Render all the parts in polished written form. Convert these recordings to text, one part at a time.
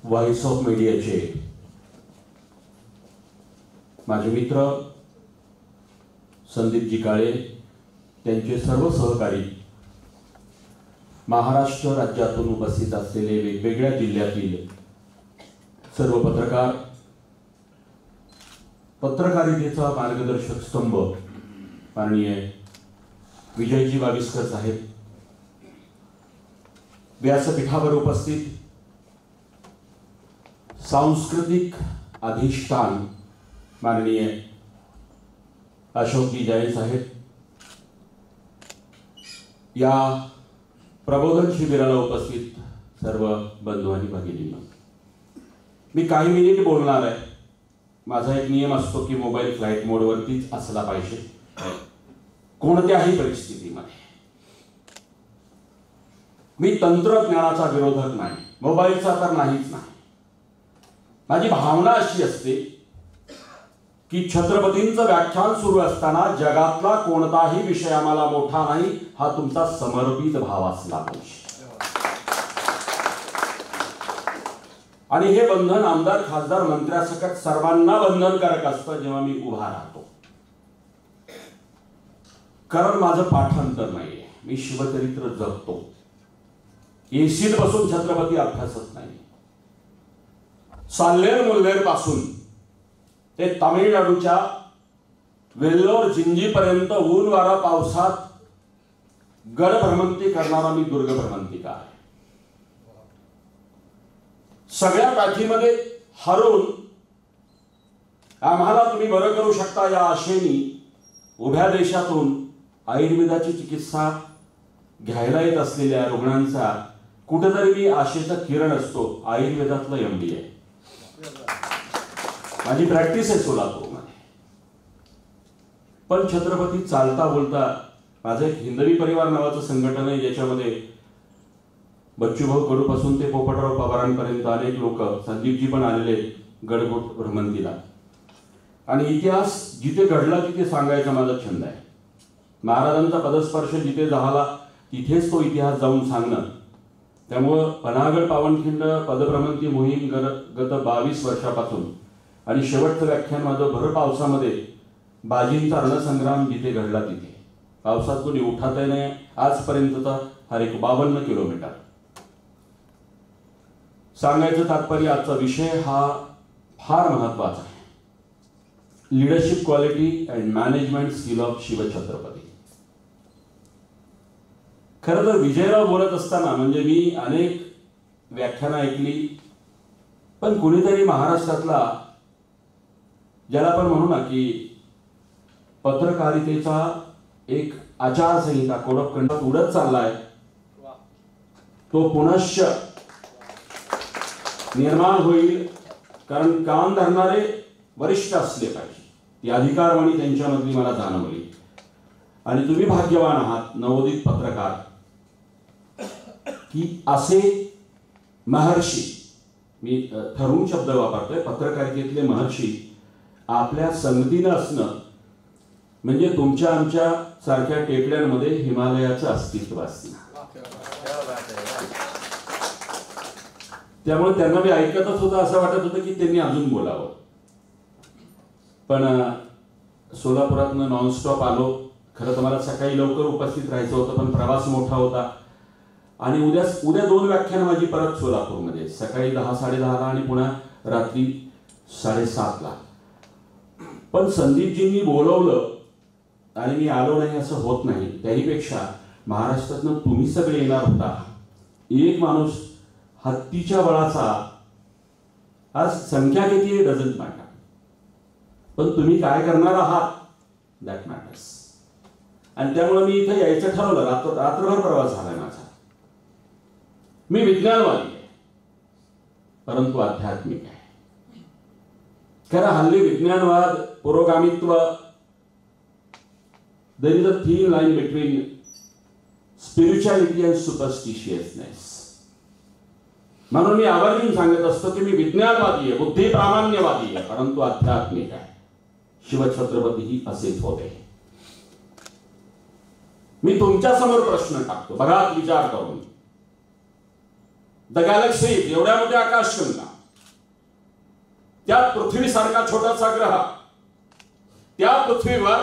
Voice of मीडियाचे माझे मित्र संदीपजी काळे, त्यांचे सर्व सहकारी, महाराष्ट्र राज्यातून उपस्थित असलेले वेगवेगळ्या जिल्ह्यातील सर्व पत्रकार, पत्रकारितेचा मार्गदर्शक स्तंभ माननीय विजयजी वागीसकर साहेब, व्यासपीठावर उपस्थित सांस्कृतिक अधिष्ठान माननीय अशोकजी जैन साहेब, या प्रबोधन शिबिराला उपस्थित सर्व बंधू आणि भगिनींना मी काही मिनिट बोलणार आहे. माझा एक नियम असतो की मोबाईल फ्लाईट मोडवरतीच असला पाहिजे कोणत्याही परिस्थितीमध्ये. मी तंत्रज्ञानाचा विरोधक नाही, मोबाईलचा तर नाहीच नाही. माझी भावना अशी असते की छत्रपतींचं व्याख्यान सुरू असताना जगातला कोणताही विषय आम्हाला मोठा नाही, हा तुमचा समर्पित भाव असला पाहिजे. आणि हे बंधन आमदार, खासदार, मंत्र्यासकट सर्वांना बंधनकारक असतं जेव्हा मी उभा राहतो. कारण माझं पाठांतर नाहीये, मी शिवचरित्र जगतो. एसीत बसून छत्रपती अभ्यासत नाही. साल्लेर मुल्लेर पासून ते तामिळनाडूच्या वेल्लोर जिंजीपर्यंत ऊन वारा पावसात गड भ्रमंती करणारा मी दुर्ग भ्रमंतिका आहे. सगळ्या पाठीमध्ये हरून आम्हाला तुम्ही बरं करू शकता या आशेने उभ्या देशातून आयुर्वेदाची चिकित्सा घ्यायला येत असलेल्या रुग्णांचा कुठेतरी मी आशेचा किरण असतो. आयुर्वेदातलं MD आहे. माझी प्रॅक्टिस आहे सोलापूरमध्ये. पण छत्रपती चालता बोलता माझं एक हिंदवी परिवार नावाचं संघटन आहे, ज्याच्यामध्ये बच्चूभाऊ कडूपासून ते पोपटराव पवारांपर्यंत अनेक लोक, संदीपजी पण आलेले गडकोट भ्रमंतीला. आणि इतिहास जिथे घडला तिथे सांगायचा माझा छंद आहे. महाराजांचा पदस्पर्श जिथे झाला तिथेच तो इतिहास जाऊन सांगणं. त्यामुळं पन्हागड पावनखिंड पदभ्रमंती मोहीम गत 22 वर्षापासून आणि शेवटचं व्याख्यान माझं भर पावसामध्ये बाजींचा रणसंग्राम जिथे घडला तिथे. पावसात कोणी उठात नाही आजपर्यंतचा हा 52 किलोमीटर. सांगायचं तात्पर्य आजचा विषय हा फार महत्वाचा आहे. Leadership quality and management skill of Shivchhatrapati. खरं तर विजयराव बोलत असताना म्हणजे मी अनेक व्याख्यानं ऐकली, पण कुणीतरी महाराष्ट्रातला, ज्याला आपण म्हणू ना की पत्रकारितेचा एक आचारसंहिता, कोड ऑफ कंडक्ट उडत चाललाय, तो पुनश्च निर्माण होईल. कारण कान धरणारे वरिष्ठ असले पाहिजे. ती अधिकारवाणी त्यांच्यामधली मला जाणवली. आणि तुम्ही भाग्यवान आहात नवोदित पत्रकार की असे महर्षी, मी ठरवून शब्द वापरतोय, पत्रकारितेतले महर्षी आपल्या संगतीनं असणं म्हणजे तुमच्या आमच्या सारख्या टेकड्यांमध्ये हिमालयाचं अस्तित्व असणं. त्यामुळे त्यांना मी ऐकतच होतं, असं वाटत होतं की त्यांनी अजून बोलावं. पण सोलापुरातनं नॉनस्टॉप आलो. खरं तर मला सकाळी लवकर उपस्थित राहायचं होतं, पण प्रवास मोठा होता. आणि उद्या 2 व्याख्यान माझी परत सोलापूरमध्ये, सकाळी 10-10:30 आणि पुन्हा रात्री 7:30. पण संदीपजींनी बोलवलं आणि मी आलो नाही असं होत नाही. त्याहीपेक्षा महाराष्ट्रातनं तुम्ही सगळे येणार होता. एक माणूस हत्तीच्या बळाचा, आज संख्या किती डझंट मॅटर, पण तुम्ही काय करणार आहात दॅट मॅटर्स. आणि त्यामुळे मी इथे यायचं ठरवलं. रात्रभर प्रवास झालाय माझा. मी विज्ञानवादी आहे परंतु आध्यात्मिक आहे. खरं हल्ली विज्ञानवाद, पुरोगामित्व, there is a thin line between spirituality and superstitiousness. म्हणून मी आवर्जून सांगत असतो की मी विज्ञानवादी आहे, बुद्धी प्रामाण्यवादी आहे, परंतु आध्यात्मिक आहे. शिवछत्रपतीही असेच होते. मी तुमच्या समोर प्रश्न टाकतो, बघा विचार करून. द गॅलेक्सी, एवढ्या मोठ्या आकाशगंगा, त्या पृथ्वीसारखा छोटासा ग्रह, त्या पृथ्वीवर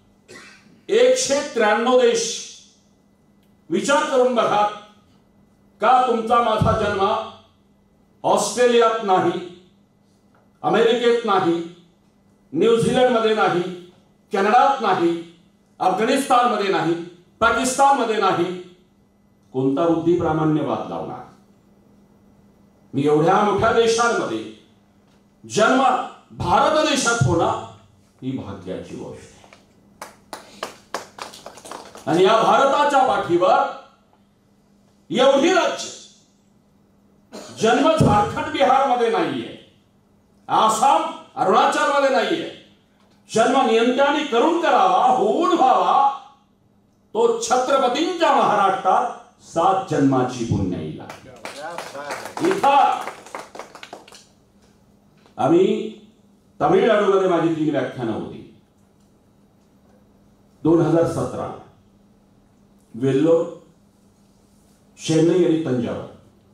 193 देश. विचार करून बघा, का तुमचा माझा जन्म ऑस्ट्रेलियात नाही, अमेरिकेत नाही, न्यूझीलंड मध्ये नाही, कॅनडात नाही, अफगाणिस्तान मध्ये नाही, पाकिस्तान मध्ये नाही. कोणता बुद्धी प्रामाण्यवाद लावणार? मी एवढ्या मोठ्या देशांमध्ये जन्म भारत देशात होणं ही भाग्याची गोष्ट आहे. आणि या भारताच्या पाठीवर एवढी राज्य, जन्म झारखंड बिहार मध्ये नाहीये, आसाम अरुणाचल मध्ये नाहीये. जन्म नियंत्याने करून करावा, होऊन व्हावा, तो छत्रपतींच्या महाराष्ट्रात 7 जन्माची पुण्याई लागली. इथं आम्ही तामिळनाडूमध्ये माझी 3 व्याख्यानं होती. 2017 वेल्लोर, चेन्नई आणि तंजावर.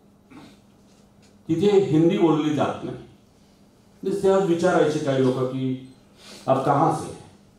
तिथे हिंदी बोलली जात नाही. तेव्हा विचारायचे काही लोक की आप कहां से?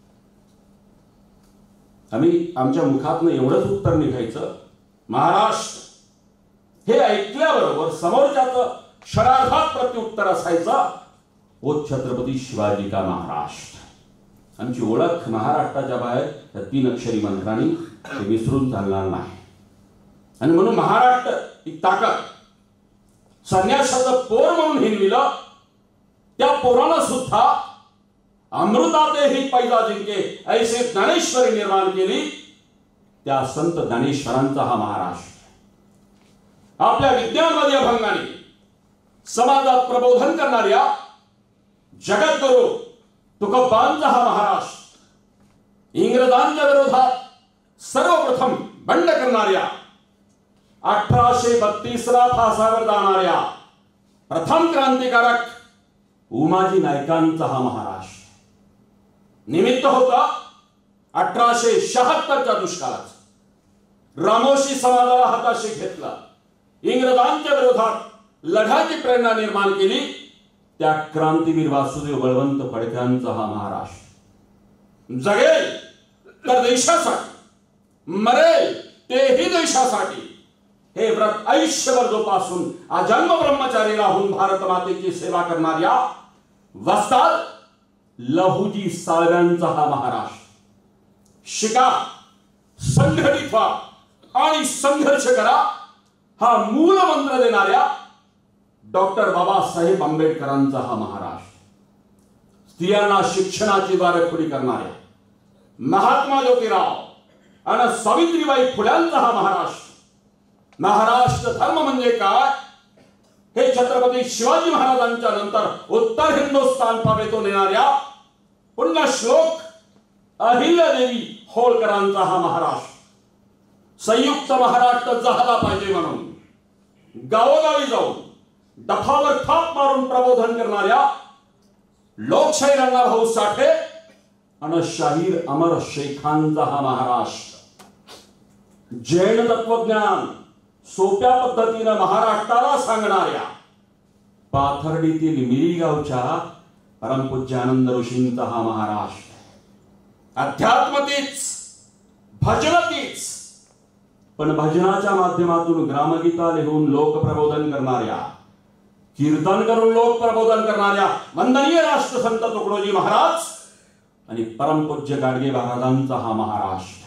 आम्ही आमच्या मुखातनं एवढंच उत्तर निघायचं, महाराष्ट्र. हे ऐकल्याबरोबर समोरच्याचं क्षणार्धात प्रत्युत्तर असायचं, वो छत्रपती शिवाजी का महाराष्ट्र. आमची ओळख महाराष्ट्राच्या बाहेर या 3 अक्षरी मंत्रांनी ते विसरून चालणार नाही. आणि म्हणून महाराष्ट्र ही ताकद, संन्यासाचं पोर म्हणून हिनविलं, त्या पोरानं सुद्धा अमृतातेही पैजा जिंके ऐसे ज्ञानेश्वरी निर्माण केली. त्या संत ज्ञानेश्वरांचा हा महाराष्ट्र. आपल्या विज्ञानवादी अभंगाने समाजात प्रबोधन करणाऱ्या जगद्गुरु तुकोबांचा हा महाराष्ट्र. इंग्रजांच्या विरोधात सर्वप्रथम बंड करणाऱ्या, 1832ला फासावर जाणाऱ्या प्रथम क्रांतिकारक उमाजी नायकांचा हा महाराष्ट्र. निमित्त होता 1876च्या दुष्काळाचं. रामोशी समाजाला हाताशी घेतला, इंग्रजांच्या विरोधात लढ्याची प्रेरणा निर्माण केली. त्या क्रांतीवीर वासुदेव बळवंत फडक्यांचा हा महाराष्ट्र. जगेल तर देशासाठी, मरेल तेही देशासाठी. हे व्रत आयुष्यभर जोपासून अजन्म ब्रह्मचारी राहून भारत मातेची सेवा करणाऱ्या वस्ताद लहुजी साळव्यांचा हा महाराष्ट्र. शिका, संघटित व्हा आणि संघर्ष करा हा मूल मंत्र देणाऱ्या डॉक्टर बाबासाहेब आंबेडकरांचा हा महाराष्ट्र. स्त्रियांना शिक्षणाची दारं खुली करणाऱ्या महात्मा ज्योतिराव आणि सावित्रीबाई फुल्यांचा हा महाराष्ट्र. महाराष्ट्र धर्म म्हणजे काय हे छत्रपती शिवाजी महाराजांच्या नंतर उत्तर हिंदुस्थान पावेतो नेणाऱ्या पुण्यश्लोक अहिल्यादेवी होळकरांचा हा महाराष्ट्र. संयुक्त महाराष्ट्र झाला पाहिजे म्हणून गावोगावी जाऊन दफावर थाप मारून प्रबोधन करणाऱ्या लोकशाहीर अण्णाभाऊ साठे आणि शाहीर अमर शेखांचा हा महाराष्ट्र. जैन तत्वज्ञान सोप्या पद्धतीने महाराष्ट्राला सांगणाऱ्या पाथर्डीतील मिरी गावच्या परमपूज्य आनंद ऋषींचा हा महाराष्ट्र. अध्यात्म तीच, भजन तीच, पण भजनाच्या माध्यमातून ग्रामगीता लिहून लोक प्रबोधन करणाऱ्या, कीर्तन करून लोक प्रबोधन करणाऱ्या वंदनीय राष्ट्रसंत तुकडोजी महाराज आणि परमपूज्य गाडगे महाराजांचा हा महाराष्ट्र.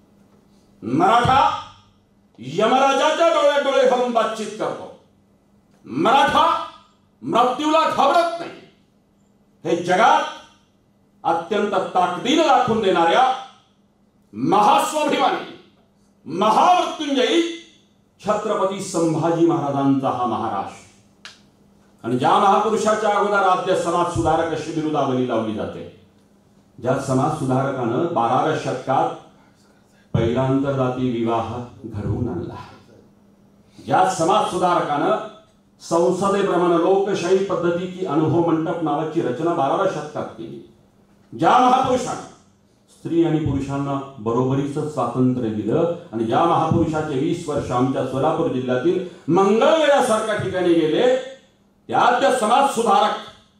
मराठा यमराजाच्या डोळ्यात डोळे घालून बातचीत करतो. मराठा मृत्यूला घाबरत नाही. हे जगात अत्यंत ताकदीने दाखवून देणाऱ्या महास्वाभिमानी महामृत्युंजयी छत्रपती संभाजी महाराजांचा हा महाराष्ट्र. आणि ज्या महापुरुषाच्या अगोदर आद्य समाज सुधारक अशी बिरुदावली लावली जाते, ज्या समाज सुधारकानं 12व्या शतकात पहिला आंतरजातीय विवाह घडवून आणला, ज्या समाज सुधारकानं संसदेप्रमाणे लोकशाही पद्धतीची अनुभव मंडप नावाची रचना 12व्या शतकात केली, ज्या महापुरुषानं स्त्री आणि पुरुषांना बरोबरीचं स्वातंत्र्य दिलं आणि ज्या महापुरुषाचे 20 वर्ष आमच्या सोलापूर जिल्ह्यातील मंगळवेढ्यासारख्या ठिकाणी गेले, त्या समाज सुधारक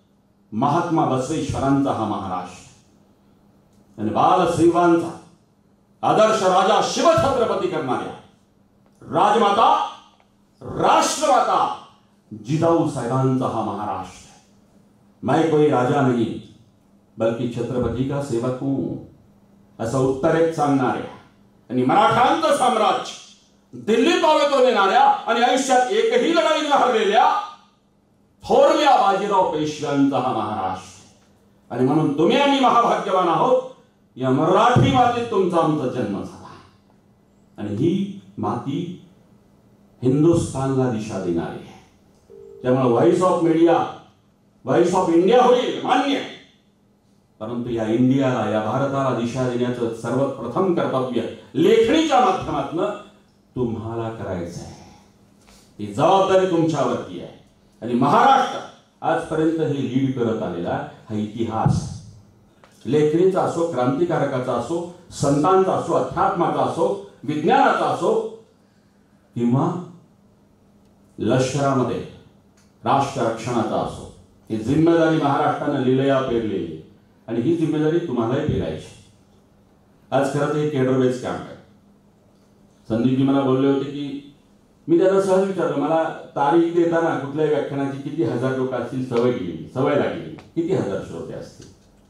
महात्मा बसवेश्वरांचा हा महाराष्ट्र आणि बालश्रीवांचा आदर्श राजा शिवछत्रपती करणाऱ्या राजमाता राष्ट्रमाता जिजाऊ साहेबांचा हा महाराष्ट्र। मैं कोई राजा नहीं बल्कि छत्रपती का सेवक हूं असं उत्तरेत सांगणाऱ्या आणि मराठांचं साम्राज्य दिल्ली पावेतो नेणाऱ्या आणि आयुष्यात एकही लढाई न हरलेल्या थोरल्या बाजीराव पेशव्यांचा हा महाराष्ट्र। आणि म्हणून तुम्ही आम्ही महाभाग्यवान आहोत, या मराठी मातीत तुमचा आमचा जन्म झाला आणि ही माती हिंदुस्थानला दिशा देणारी आहे। त्यामुळे voice of media voice of India होईल मान्य, परंतु या इंडियाला या भारताला दिशा देण्याचं सर्वप्रथम कर्तव्य लेखणीच्या माध्यमातून तुम्हाला करायचं आहे। ही जबाबदारी तुमच्यावरती आहे आणि महाराष्ट्र आजपर्यंत हे लीड करत आलेला हा इतिहास लेखणीचा असो, क्रांतिकारकाचा असो, संतांचा असो, अध्यात्माचा असो, विज्ञानाचा असो किंवा लष्करामध्ये राष्ट्र रक्षणाचा असो, ही जिम्मेदारी महाराष्ट्राने लिलया पेरलेली आणि ही जिम्मेदारी तुम्हालाही पेरायची। आज खरं तर केडर बेस कॅम्प आहे। संदीपजी मला बोलले होते की मी त्यांना सहज विचारलं, मला तारीख देताना कुठल्याही व्याख्यानाची किती हजार लोक असतील, सवय लागली किती हजार श्रोते असतील?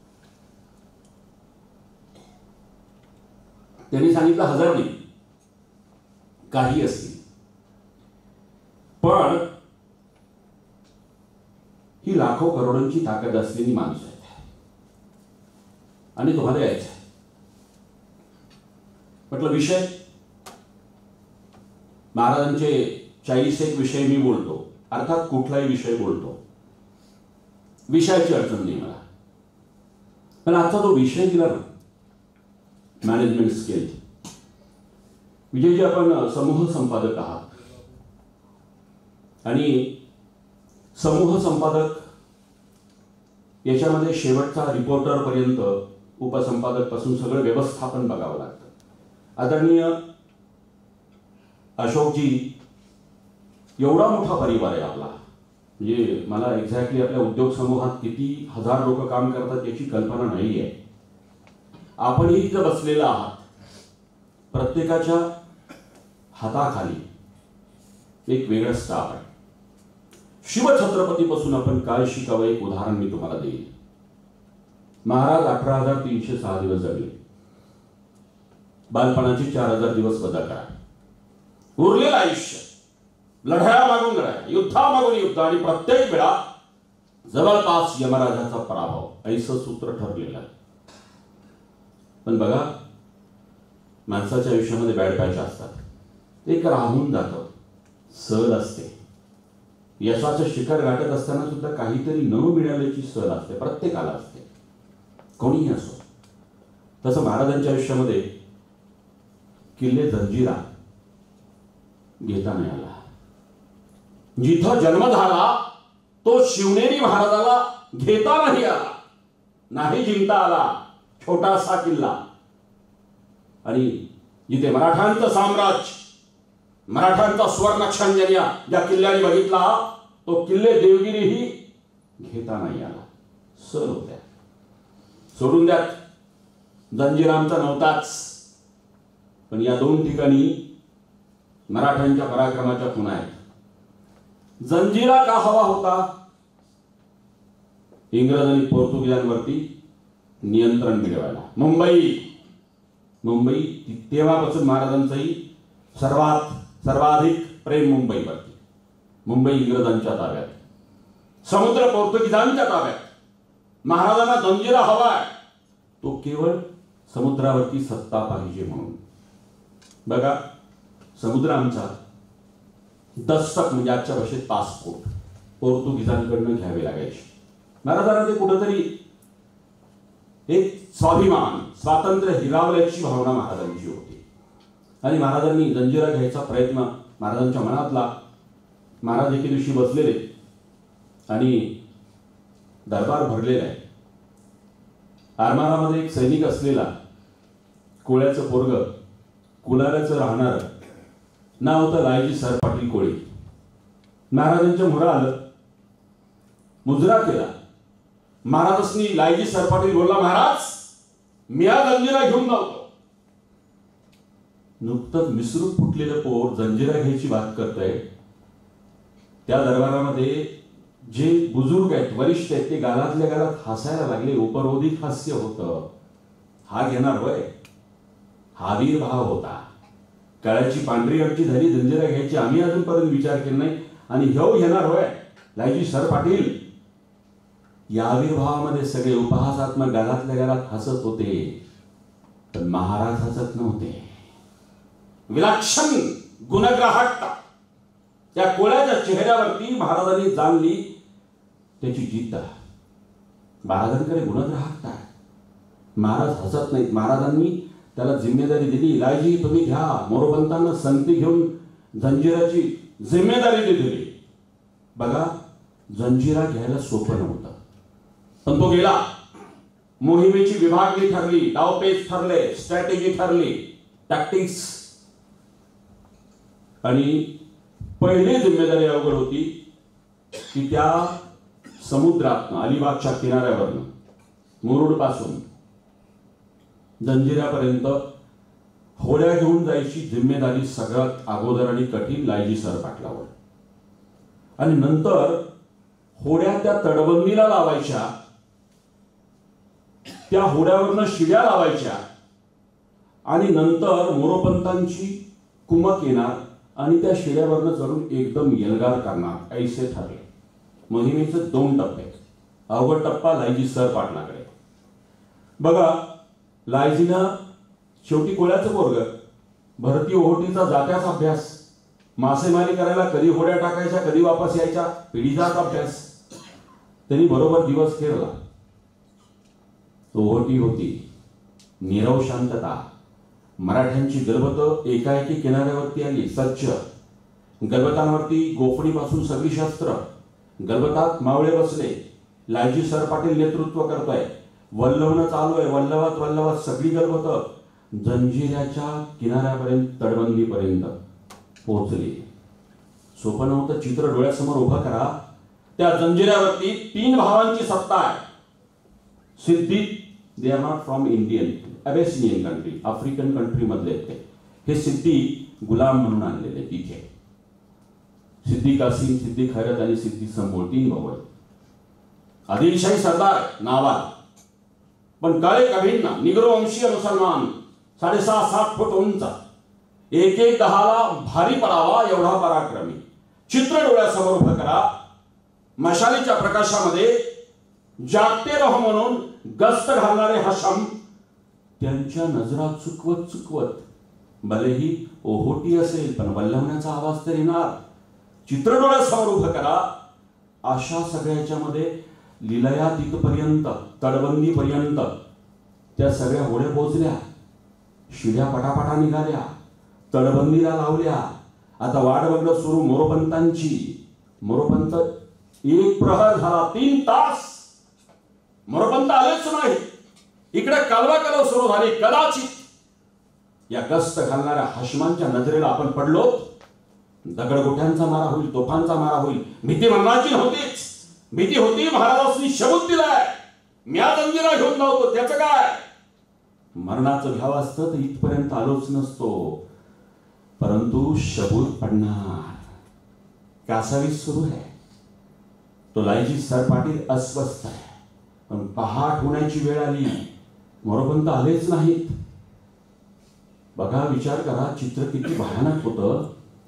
त्यांनी सांगितलं 1000 नाही, काही असतील, पण ही लाखो करोडांची ताकद असलेली माणसं आहेत आणि तुम्हाला यायचं आहे। म्हटलं विषय महाराजांचे 41 विषय मी बोलतो, अर्थात कुठलाही विषय बोलतो, विषयाची अडचण नाही मला, पण आजचा तो विषय दिला ना मॅनेजमेंट स्किल। विजयजी आपण समूह संपादक आहात आणि समूह संपादक याच्यामध्ये शेवटचा रिपोर्टर पर्यंत उपसंपादक पासून सगळं व्यवस्थापन बघावं लागतं। आदरणीय अशोकजी, एवढा मोठा परिवार आहे आपला, म्हणजे मला एक्झॅक्टली आपल्या उद्योग समूहात किती हजार लोक काम करतात याची कल्पना नाही आहे। आपणही इथं बसलेला आहात, प्रत्येकाच्या हाताखाली एक वेगळं स्टाफ आहे। शिवछत्रपतीपासून आपण काय शिकावं एक उदाहरण मी तुम्हाला देईल। महाराज 18,306 दिवस जगले, बालपणाचे 4,000 दिवस वजा करा, उरलेलं आयुष्य लढाया मागून लढाया, युद्धामागून युद्ध आणि प्रत्येक वेळा जवळपास यमराजाचा पराभव ऐसं सूत्र ठरलेलं आहे। पण बघा, माणसाच्या आयुष्यामध्ये बॅड पॅच असतात, एक राहून जातं, सहल असते, यशाचं शिखर गाठत असताना सुद्धा काहीतरी न मिळाल्याची सहल असते, प्रत्येकाला असते, कोणीही असो। तसं महाराजांच्या आयुष्यामध्ये किल्ले जंजिरा घेता नाही आला। जिथं जन्म झाला तो शिवनेरी महाराजाला घेता नाही आला, नाही जिंकता आला, छोटासा किल्ला। आणि जिथे मराठांचं साम्राज्य, मराठांचा सुवर्णक्षण ज्या किल्ल्याने बघितला, तो किल्ले देवगिरीही घेता नाही आला, सर होत्या। सोडून द्यात, जंजिरांचा नव्हताच, पण या 2 ठिकाणी मराठ्यांच्या पराक्रमाच्या खुणा आहेत। जंजिरा का हवा होता? इंग्रज आणि पोर्तुगीजांवरती नियंत्रण मिळवायला। मुंबई तेव्हापासून महाराजांचंही सर्वाधिक प्रेम मुंबईवरती। मुंबई इंग्रजांच्या ताब्यात, समुद्र पोर्तुगीजांच्या ताब्यात। महाराजांना जंजिरा हवा आहे, तो केवळ समुद्रावरती सत्ता पाहिजे म्हणून। बघा, समुद्र आमचा दस्तक म्हणजे आजच्या भाषेत पासपोर्ट पोर्तुगीजांकडून घ्यावे लागायचे। महाराजांना ते कुठेतरी एक स्वाभिमान, स्वातंत्र्य हिरावल्याची भावना महाराजांची होती आणि महाराजांनी जंजिरा घ्यायचा प्रयत्न महाराजांच्या मनातला। महाराज एके दिवशी बसलेले आणि दरबार भरलेला आहे। आरमारामध्ये एक सैनिक असलेला, कोळ्याचं पोरग, कुलाऱ्याचं राहणार, नाव होतं लायजी सर पाटील कोळी। महाराजांच्या मुरा आलं, मुजरा केला महाराजांनी लायजी सरपाटील बोलला, महाराज मी या जंजिरा घेऊन जातो. नुकतंच मिसरूट फुटलेलं पोर जंजिरा घ्यायची बात करतंय. त्या दरबारामध्ये जे बुजुर्ग आहेत, वरिष्ठ आहेत, ते गालातल्या गालात हसायला लागले. उपरोधिक हास्य होतं. हा घेणार होय? हा वीरभाव होता. काळाची पांढरी अडची झाली, जंजिरा घ्यायची आम्ही अजूनपर्यंत विचार केला नाही, आणि ह्यो घेणार होय लायजी सर पाटील? या आविर्भावामध्ये सगळे उपहासात्मक गालातल्या गालात हसत होते, पण महाराज हसत नव्हते. विलक्षण गुणग्राहकता त्या कोळ्याच्या चेहऱ्यावरती महाराजांनी जाणली. त्याची जिद्द. महाराजांकडे गुणग्राहकता. महाराज हसत नाहीत. महाराजांनी त्याला जिम्मेदारी दिली, लायजी तुम्ही घ्या. मोरोपंतांना संगती घेऊन जंजिराची जिम्मेदारी दिली. बघा, जंजिरा घ्यायला सोपं नव्हतं, पण तो गेला. मोहिमेची विभागणी ठरली, डावपेच ठरले, स्ट्रॅटेजी ठरली, टॅक्टिक्स. आणि पहिली जिम्मेदारी अवघड होती की त्या समुद्रातनं, अलिबागच्या किनाऱ्यावरनं, मुरुड पासून जंजिऱ्यापर्यंत होड्या घेऊन जायची जिम्मेदारी सगळ्यात अगोदर आणि कठीण लायजी सर पाटलावर. आणि नंतर होड्या त्या तटबंदीला लावायच्या, त्या होड्यावरनं शिड्या लावायच्या, आणि नंतर मोरोपंतांची कुमक येणार आणि त्या शिड्यावरनं चढून एकदम एल्गार करणार. ऐसे ठरले. मोहिमेचे 2 टप्पे. अवघड टप्पा लायजी सर पाटलाकडे. बघा, लायजीनं शेवटी कोळ्याचं पोरग, भरती ओहोटीचा जात्याचा अभ्यास, मासेमारी करायला कधी होड्या टाकायच्या कधी वापस यायच्या, पिढीचा अभ्यास. त्यांनी बरोबर दिवस खेळला. ओहोटी होती, नीरव शांतता. मराठ्यांची गलबत एकाएकी किनाऱ्यावरती आली. सज्ज गलबतांवरती गोफणीपासून सगळी शस्त्र. गलबतात मावळे बसले. लायजी सर पाटील नेतृत्व करतोय. वल्लवणं चालू आहे. वल्लवात वल्लवात सगळी गलबत जंजिऱ्याच्या किनाऱ्यापर्यंत, तटबंदीपर्यंत पोहोचली. सोपं नव्हतं. चित्र डोळ्यासमोर उभं करा. त्या जंजिऱ्यावरती 3 भावांची सत्ता आहे. Siddi, they are not from Indian, Abyssinian country, African country मधले ते. हे सिद्धी गुलाम म्हणून आणलेले तिथे. सिद्धी कासिम, सिद्धी खैरत आणि सिद्धी संभोळ 3 भाऊ आहेत. आदिलशाही सरदार नावाल, पण काळे कभिन्न, निग्रो वंशीय मुसलमान, 6.5-7 फूट उंच, 1-1 10ला भारी पडावा एवढा पराक्रमी. चित्र डोळ्यासमोर उभं करा. मशालीच्या प्रकाशामध्ये जागते रहो म्हणून गस्त घालणारे हशम, त्यांच्या नजरा चुकवत चुकवत, भलेही ओहोटी असेल पण वल्लवण्याचा आवाज तर येणार. चित्र डोळ्यासमोर उभं करा. अशा सगळ्याच्या मध्ये लिलया तिथपर्यंत, तटबंदीपर्यंत त्या सगळ्या होड्या पोहोचल्या. शिड्या पटापटा निघाल्या, तटबंदीला लावल्या. आता वाट बघणं सुरू मोरोपंतांची. मोरोपंत 1 प्रहर झाला, 3 तास मोरोपंत आलेच नाही. इकडे कालवा कालव सुरू झाली. कदाचित या गस्त घालणाऱ्या हशमांच्या नजरेला आपण पडलो. दगडगोट्यांचा मारा होईल, तोफांचा मारा होईल. भीती मरणाची नव्हतीच. भीती होती महाराजांनी शबूत दिलाय, मी जंजिरा घेऊन जातो, त्याचं काय? मरणाचं घ्यावं असतं तर इथपर्यंत आलोच नसतो. परंतु शबूत पडणार. कासावीस सुरू आहे. तो लायजी सर पाटील अस्वस्थ आहे. पण पहाट होण्याची वेळ आली. मोरोपंत आलेच नाहीत. बघा, विचार करा, चित्र किती भयानक होतं.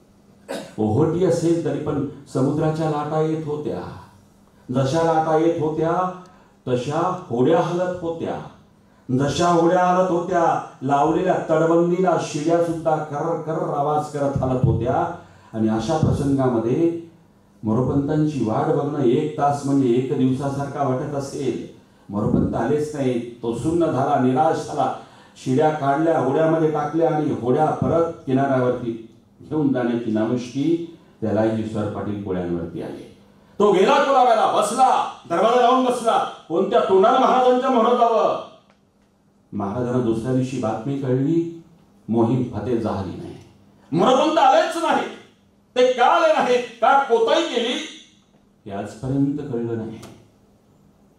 ओहोटी असेल तरी पण समुद्राच्या लाटा येत होत्या. जशा लाटा येत होत्या तशा होड्या हलत होत्या. जशा होड्या हलत होत्या, लावलेल्या तटबंदीला शिड्या सुद्धा कर कर आवाज करत हलत होत्या. आणि अशा प्रसंगामध्ये मोरोपंतांची वाट बघणं 1 तास म्हणजे 1 दिवसासारखा वाटत असेल. मोरोपंत आलेच नाही. तो सुन्न झाला, निराश झाला. शिड्या काढल्या, होड्यामध्ये टाकल्या आणि होड्या परत किनाऱ्यावरती घेऊन जाण्याची नामुष्की त्या लायजी सर पाटील कोळ्यांवरती आली. तो गेला कोलाव्याला, बसला, दरवाजा लावून बसला. कोणत्या तोंडाने महाराजांच्या मोहर जावं? महाराजांना दुसऱ्या दिवशी बातमी कळली, मोहीम फते झाली नाही. मोरोपंत आलेच नाही. ते का आले नाही, का कोताही केली, हे आजपर्यंत कळलं नाही.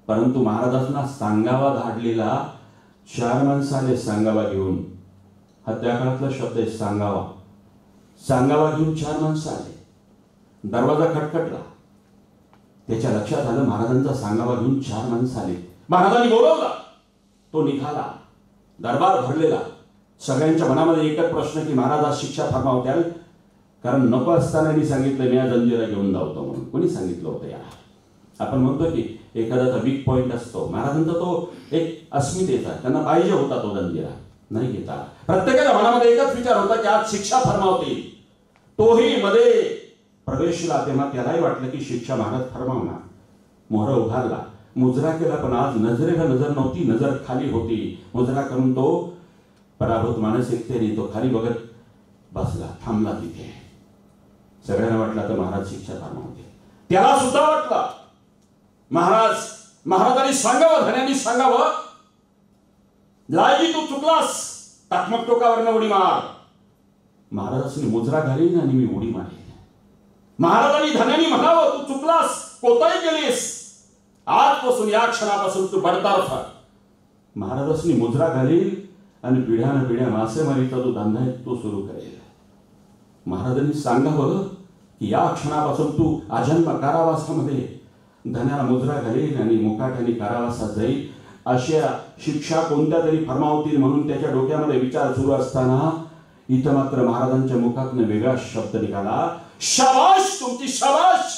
परंतु महाराजांना सांगावा धाडलेला 4 माणसाने सांगावा घेऊन, हा त्या काळातला शब्द आहे सांगावा. सांगावा घेऊन 4 माणसं आले. दरवाजा खटखटला. त्याच्या लक्षात आलं महाराजांचा सांगावा घेऊन 4 माणसं आले. महाराजांनी बोलवला. तो निघाला. दरबार भरलेला. सगळ्यांच्या मनामध्ये एकच प्रश्न की महाराज आज शिक्षा फरमावत्याल, कारण नको असताना मी सांगितलं मी या जंजिरा घेऊन धावतो म्हणून. कोणी सांगितलं होतं यार? आपण म्हणतो की एखाद्याचा वीक पॉइंट असतो. महाराजांचा तो एक अस्मितेचा, त्यांना पाहिजे होता तो जंजिरा, नाही घेता. प्रत्येकाच्या मनामध्ये एकच विचार होता की आज शिक्षा फरमावतील. तोही मध्ये प्रवेशला तेव्हा त्यालाही वाटलं की शिक्षा महाराज फरमावणार. मोहरा उभारला, मुजरा केला, पण आज नजरेला नजर नव्हती, नजर खाली होती. मुजरा करून तो पराभूत मानसिकतेने तो खाली बघत बसला, थांबला तिथे. सगळ्यांना वाटलं तर महाराज शिक्षा फरमावते. त्याला सुद्धा वाटलं महाराजांनी सांगावं, धन्यांनी सांगावं, लाजी तू चुकलास, टाकमक टोकावरनं उडी मार. महाराजांनी मुजरा घालीन आणि मी उडी मारेन. महाराजांनी धन्यांनी म्हणावं तू चुकलास, कोताही केलीस, आजपासून या क्षणापासून तू बडतर्फ. महाराजांनी मुजरा घालील आणि पिढ्यानं पिढ्या मासेमारीचा जो धंदा आहे तो सुरू करेल. महाराजांनी सांगावं की या क्षणापासून तू आजन्म कारावासामध्ये धन्याला मुजरा घालील आणि मुकाट्याने कारावासात जाईल. अशा शिक्षा कोणत्या तरी फरमावतील म्हणून त्याच्या डोक्यामध्ये विचार सुरू असताना इथं मात्र महाराजांच्या मुखातून वेगळा शब्द निघाला, शाबाश तुमची शाबाश.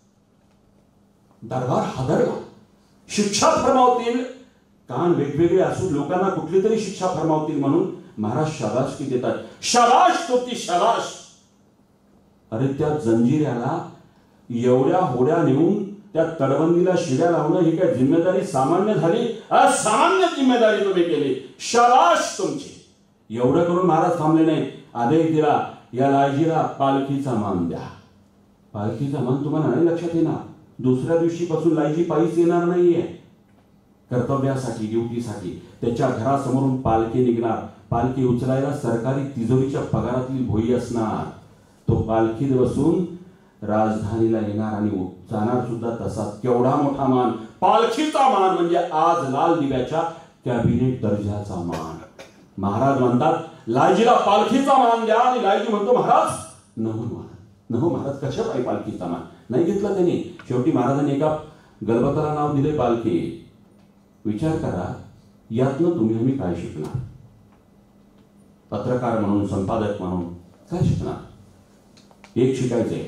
दरबार हादरला. शिक्षा फरमावतील, कान वेगवेगळे असून लोकांना कुठली तरी शिक्षा फरमावतील म्हणून महाराज शाबासकी देतात. शाबाश तुमची शाबाश. अरे त्या जंजिऱ्याला एवढ्या होड्या नेऊन त्या तडबंदीला शिड्या लावणं ही काय जिम्मेदारी सामान्य झाली? असामान्य जिम्मेदारी तुम्ही केली. शाबाश तुमची. एवढं करून महाराज थांबले नाही. आदेश दिला, या लायजीला पालखीचा मान द्या. पालखीचा मान तुम्हाला नाही लक्षात येणार. दुसऱ्या दिवशीपासून लायजी पायीच येणार नाहीये. कर्तव्यासाठी, ड्युटीसाठी त्याच्या घरासमोरून पालखी निघणार. पालखी उचलायला सरकारी तिजोरीच्या पगारातली भोई असणार. तो पालखीत बसून राजधानीला येणार आणि जाणार सुद्धा तसाच. केवढा मोठा मान. पालखीचा मान म्हणजे आज लाल दिव्याच्या कॅबिनेट दर्जाचा मान. महाराज म्हणतात लायजीला पालखीचा मान द्या आणि लायजी म्हणतो महाराज नहो महाराज कशा पाहिजे पालखीचा मान? नाही घेतला त्यांनी. शेवटी महाराजांनी एका गलबताला नाव दिले पालखी. विचार करा यातनं तुम्ही आम्ही काय शिकणार? पत्रकार म्हणून, संपादक म्हणून काय शिकणार? एक शिकायचंय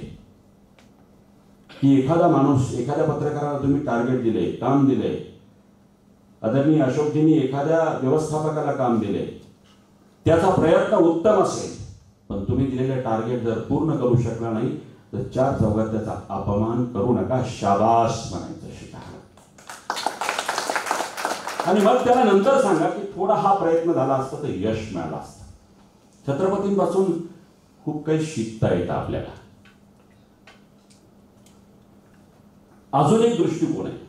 की एखादा माणूस, एखाद्या पत्रकाराला तुम्ही टार्गेट दिले, काम दिले. आदरणीय अशोकजींनी एखाद्या व्यवस्थापकाला काम दिले, त्याचा प्रयत्न उत्तम असेल, पण तुम्ही दिलेले टार्गेट जर पूर्ण करू शकला नाही तर 4 चौघात त्याचा अपमान करू नका, शाबास म्हणायचं शिका. आणि मग त्याला नंतर सांगा की थोडा हा प्रयत्न झाला असता तर यश मिळालं असतं. छत्रपतींपासून खूप काही शिकता येतं आपल्याला. अजून एक दृष्टिकोन आहे.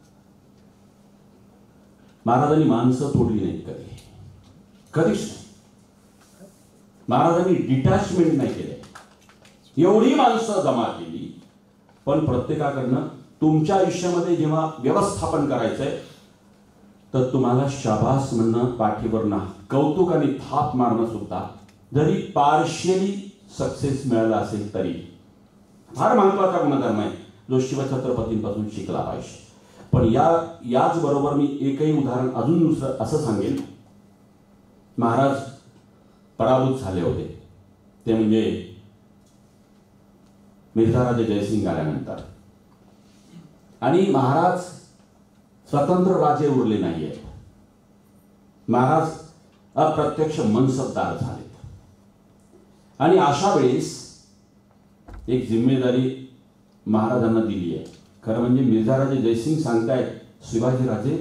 महाराजांनी माणसं तोडली नाहीत कधीच नाही. महाराजांनी डिटॅचमेंट नाही केले. एवढी माणसं जमा केली, पण प्रत्येकाकडनं तुमच्या आयुष्यामध्ये जेव्हा व्यवस्थापन करायचंय तर तुम्हाला शाबास म्हणणं, पाठीवर ना कौतुक आणि थाप मारणं सुद्धा, जरी पार्शियली सक्सेस मिळाला असेल तरी फार महत्वाचा गुणधर्म आहे जो शिवछत्रपतींपासून शिकला पाहिजे. पण याच बरोबर मी एकही उदाहरण अजून दुसरं असं सांगेन. महाराज पराभूत झाले होते ते म्हणजे मिर्झाराजे जयसिंग आल्यानंतर, आणि महाराज स्वतंत्र राजे उरले नाहीये. महाराज अप्रत्यक्ष मनसबदार झालेत. आणि अशा वेळेस एक जिम्मेदारी महाराजांना दिली आहे. खरं म्हणजे मिर्झाराजे जयसिंग सांगतायत शिवाजीराजे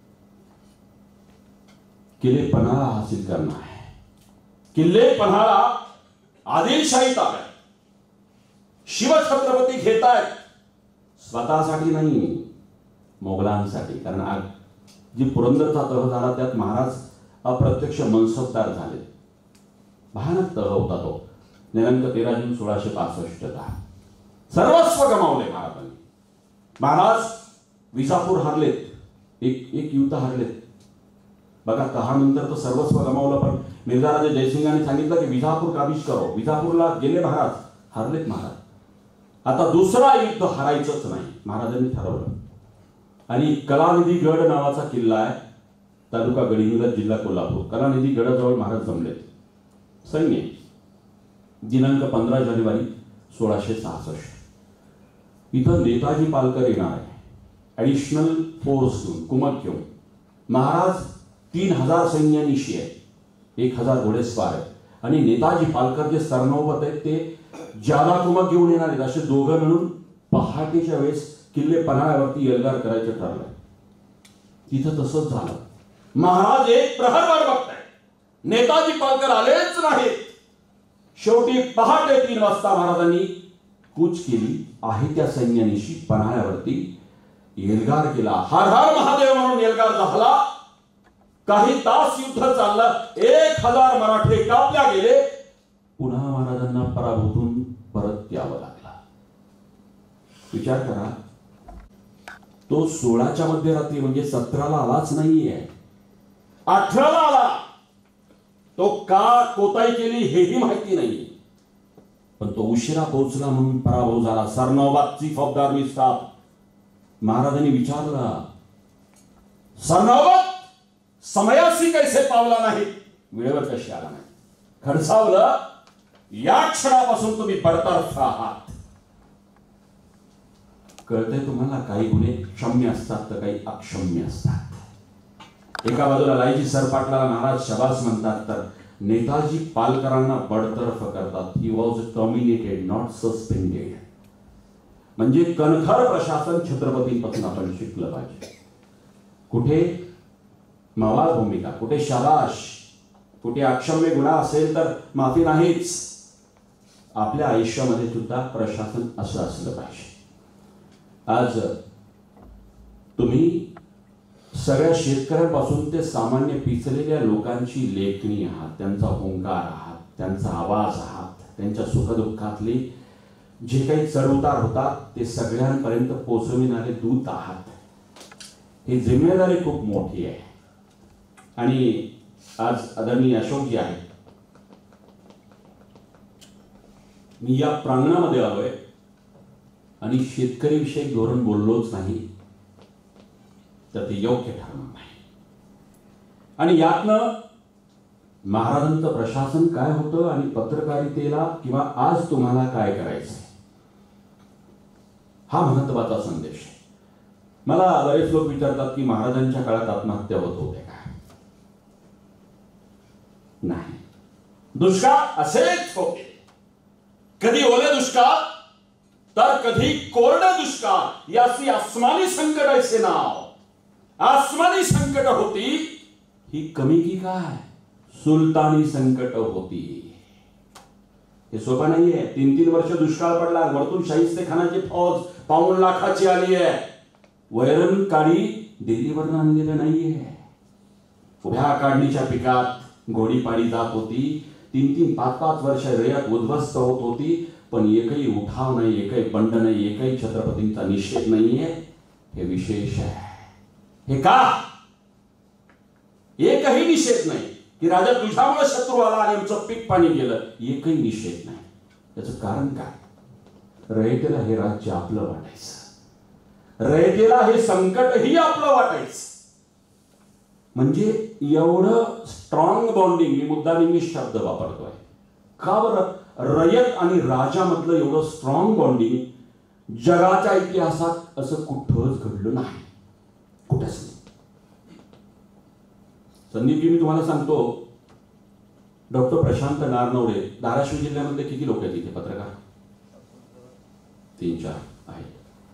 किल्ले पन्हाळा हासिल करणं आहे. किल्ले पन्हाळा आदिलशाही ताब्यात शिवछत्रपती घेतायत, स्वतःसाठी नाही, मोगलांसाठी. कारण आज जी पुरंदरचा तह झाला त्यात महाराज अप्रत्यक्ष मनसबदार झाले. भयानक तह होता तो. दिनांक 13 जून 1665 सर्वस्व गमावले महाराजांनी. महाराज विजापूर हरलेत. एक एक युद्ध हारलेत बघा. तहानंतर तर सर्वस्व गमावलं, पण मिर्झाराजे जयसिंगाने सांगितलं की विजापूर काबीज करो. विजापूरला गेले महाराज, हारलेत महाराज. आता दुसरा युद्ध हारायचंच नाही महाराजांनी ठरवलं. आणि कलानिधी गड नावाचा किल्ला आहे, तालुका गडिंग्लज, जिल्हा कोल्हापूर. कलानिधी गडाजवळ महाराज जमलेत. सैन्य दिनांक 15 जानेवारी 1666. इथं नेताजी पालकर येणार आहे ॲडिशनल फोर्स घेऊन, कुमक घेऊन. महाराज 3000 सैन्यानिशी आहे, 1000 घोडेस्वार आहे. आणि नेताजी पालकर जे सरनौबत आहेत ते ज्यादा कुमक घेऊन येणार आहेत. असे दोघं मिळून पहाटेच्या वेळेस किल्ले पन्हाळ्यावरती एल्गार करायचं ठरलंय. तिथं तसंच झालं. महाराज एक प्रहर वाट बघताय, नेताजी पालकर आलेच नाहीत. शेवटी पहाटे 3 वाजता महाराजांनी कूच केली आहे त्या सैन्यानिशी पन्हाळ्यावरती एल्गार केला. हर हर महादेव म्हणून एल्गार झाला. काही तास युद्ध चाललं. 1000 मराठे कापल्या गेले. पुन्हा महाराजांना पराभूतून परत यावं लागला. विचार करा, तो 16च्या मध्यरात्री म्हणजे 17ला आलाच नाहीये, 18ला आला. तो का कोताही केली हेही माहिती नाही, पण तो उशिरा पोहोचला म्हणून पराभव झाला. सरनौबत chief of the army staff महाराजांनी विचारलं, सरनौबत समयासी कैसे पावला नाही, वेळेवर कशी आला नाही. खडसावलं, या क्षणापासून तुम्ही बडतर्फ आहात. कळतंय तुम्हाला, काही गुन्हे क्षम्य असतात तर काही अक्षम्य असतात. एका बाजूला लाईजी सरपाटलाला महाराज शबास म्हणतात, तर नेताजी पालकरांना बडतर्फ करतात. He was terminated not suspended. म्हणजे कणखर प्रशासन छत्रपतींपासून आपण शिकलं पाहिजे. कुठे मवाळ भूमिका, कुठे शाबाश, कुठे अक्षम्य गुन्हा असेल तर माफी नाहीच. आपल्या आयुष्यामध्ये सुद्धा प्रशासन असं असलं पाहिजे. आज तुम्ही सगळ्या शेतकऱ्यांपासून ते सामान्य पिचलेल्या लोकांची लेखणी आहात, त्यांचा हुंकार आहात, त्यांचा आवाज आहात. त्यांच्या सुखदुःखातले जे काही चढउतार होतात ते सगळ्यांपर्यंत पोहोचविणारे दूत आहात. ही जिम्मेदारी खूप मोठी आहे. आणि आज आदरणीय अशोकजी आहेत, मी या प्रांगणामध्ये आलोय आणि शेतकरी विषयक धोरण बोललोच नाही तर ते योग्य ठरणार नाही. आणि यातनं महाराजांचं प्रशासन काय होतं आणि पत्रकारितेला किंवा आज तुम्हाला काय करायचंय हा महत्वाचा संदेश आहे. मला बरेच लोक विचारतात की महाराजांच्या काळात आत्महत्या होत होते का? नाही. दुष्काळ असेच होते, कधी ओले दुष्काळ तर कधी कोरडे दुष्काळ. याची आसमानी संकट ऐसे नाव. आसमानी संकट होती ही कमी की काय? सुलतानी संकट होती. हे सोपं नाहीये. 3-3 वर्ष दुष्काळ पडला, वरतून शाहिस्तेखानाची फौज 52 लाखाची आली आहे. वैरण काळी दिल्लीवर आणलेलं नाहीये. उभ्या काढणीच्या पिकात घोडीपाडी जात होती. 3-3, 5-5 वर्ष रयत उद्ध्वस्त होत होती, पण एकही उठाव नाही, एकही बंड नाही, एकही छत्रपतींचा निषेध नाहीये. हे विशेष आहे. हे का? एकही निषेध नाही की राजा तुझ्यामुळे शत्रू आला आणि आमचं पीक पाणी गेलं. एकही निषेध नाही. त्याचं कारण काय? रयतेला हे राज्य आपलं वाटायचं, रयतेला हे संकटही आपलं वाटायचं. म्हणजे एवढं स्ट्रॉंग बॉन्डिंग, मी मुद्दाम इंग्लिश शब्द वापरतोय का बरं? रयत आणि राजामधलं एवढं स्ट्रॉंग बॉन्डिंग जगाच्या इतिहासात असं कुठंच घडलं नाही, कुठंच नाही. संदीपजी, मी तुम्हाला सांगतो, डॉक्टर प्रशांत नारनवरे, धाराशिव जिल्ह्यामध्ये किती लोक आहेत इथे पत्रकार? 3-4 आहेत.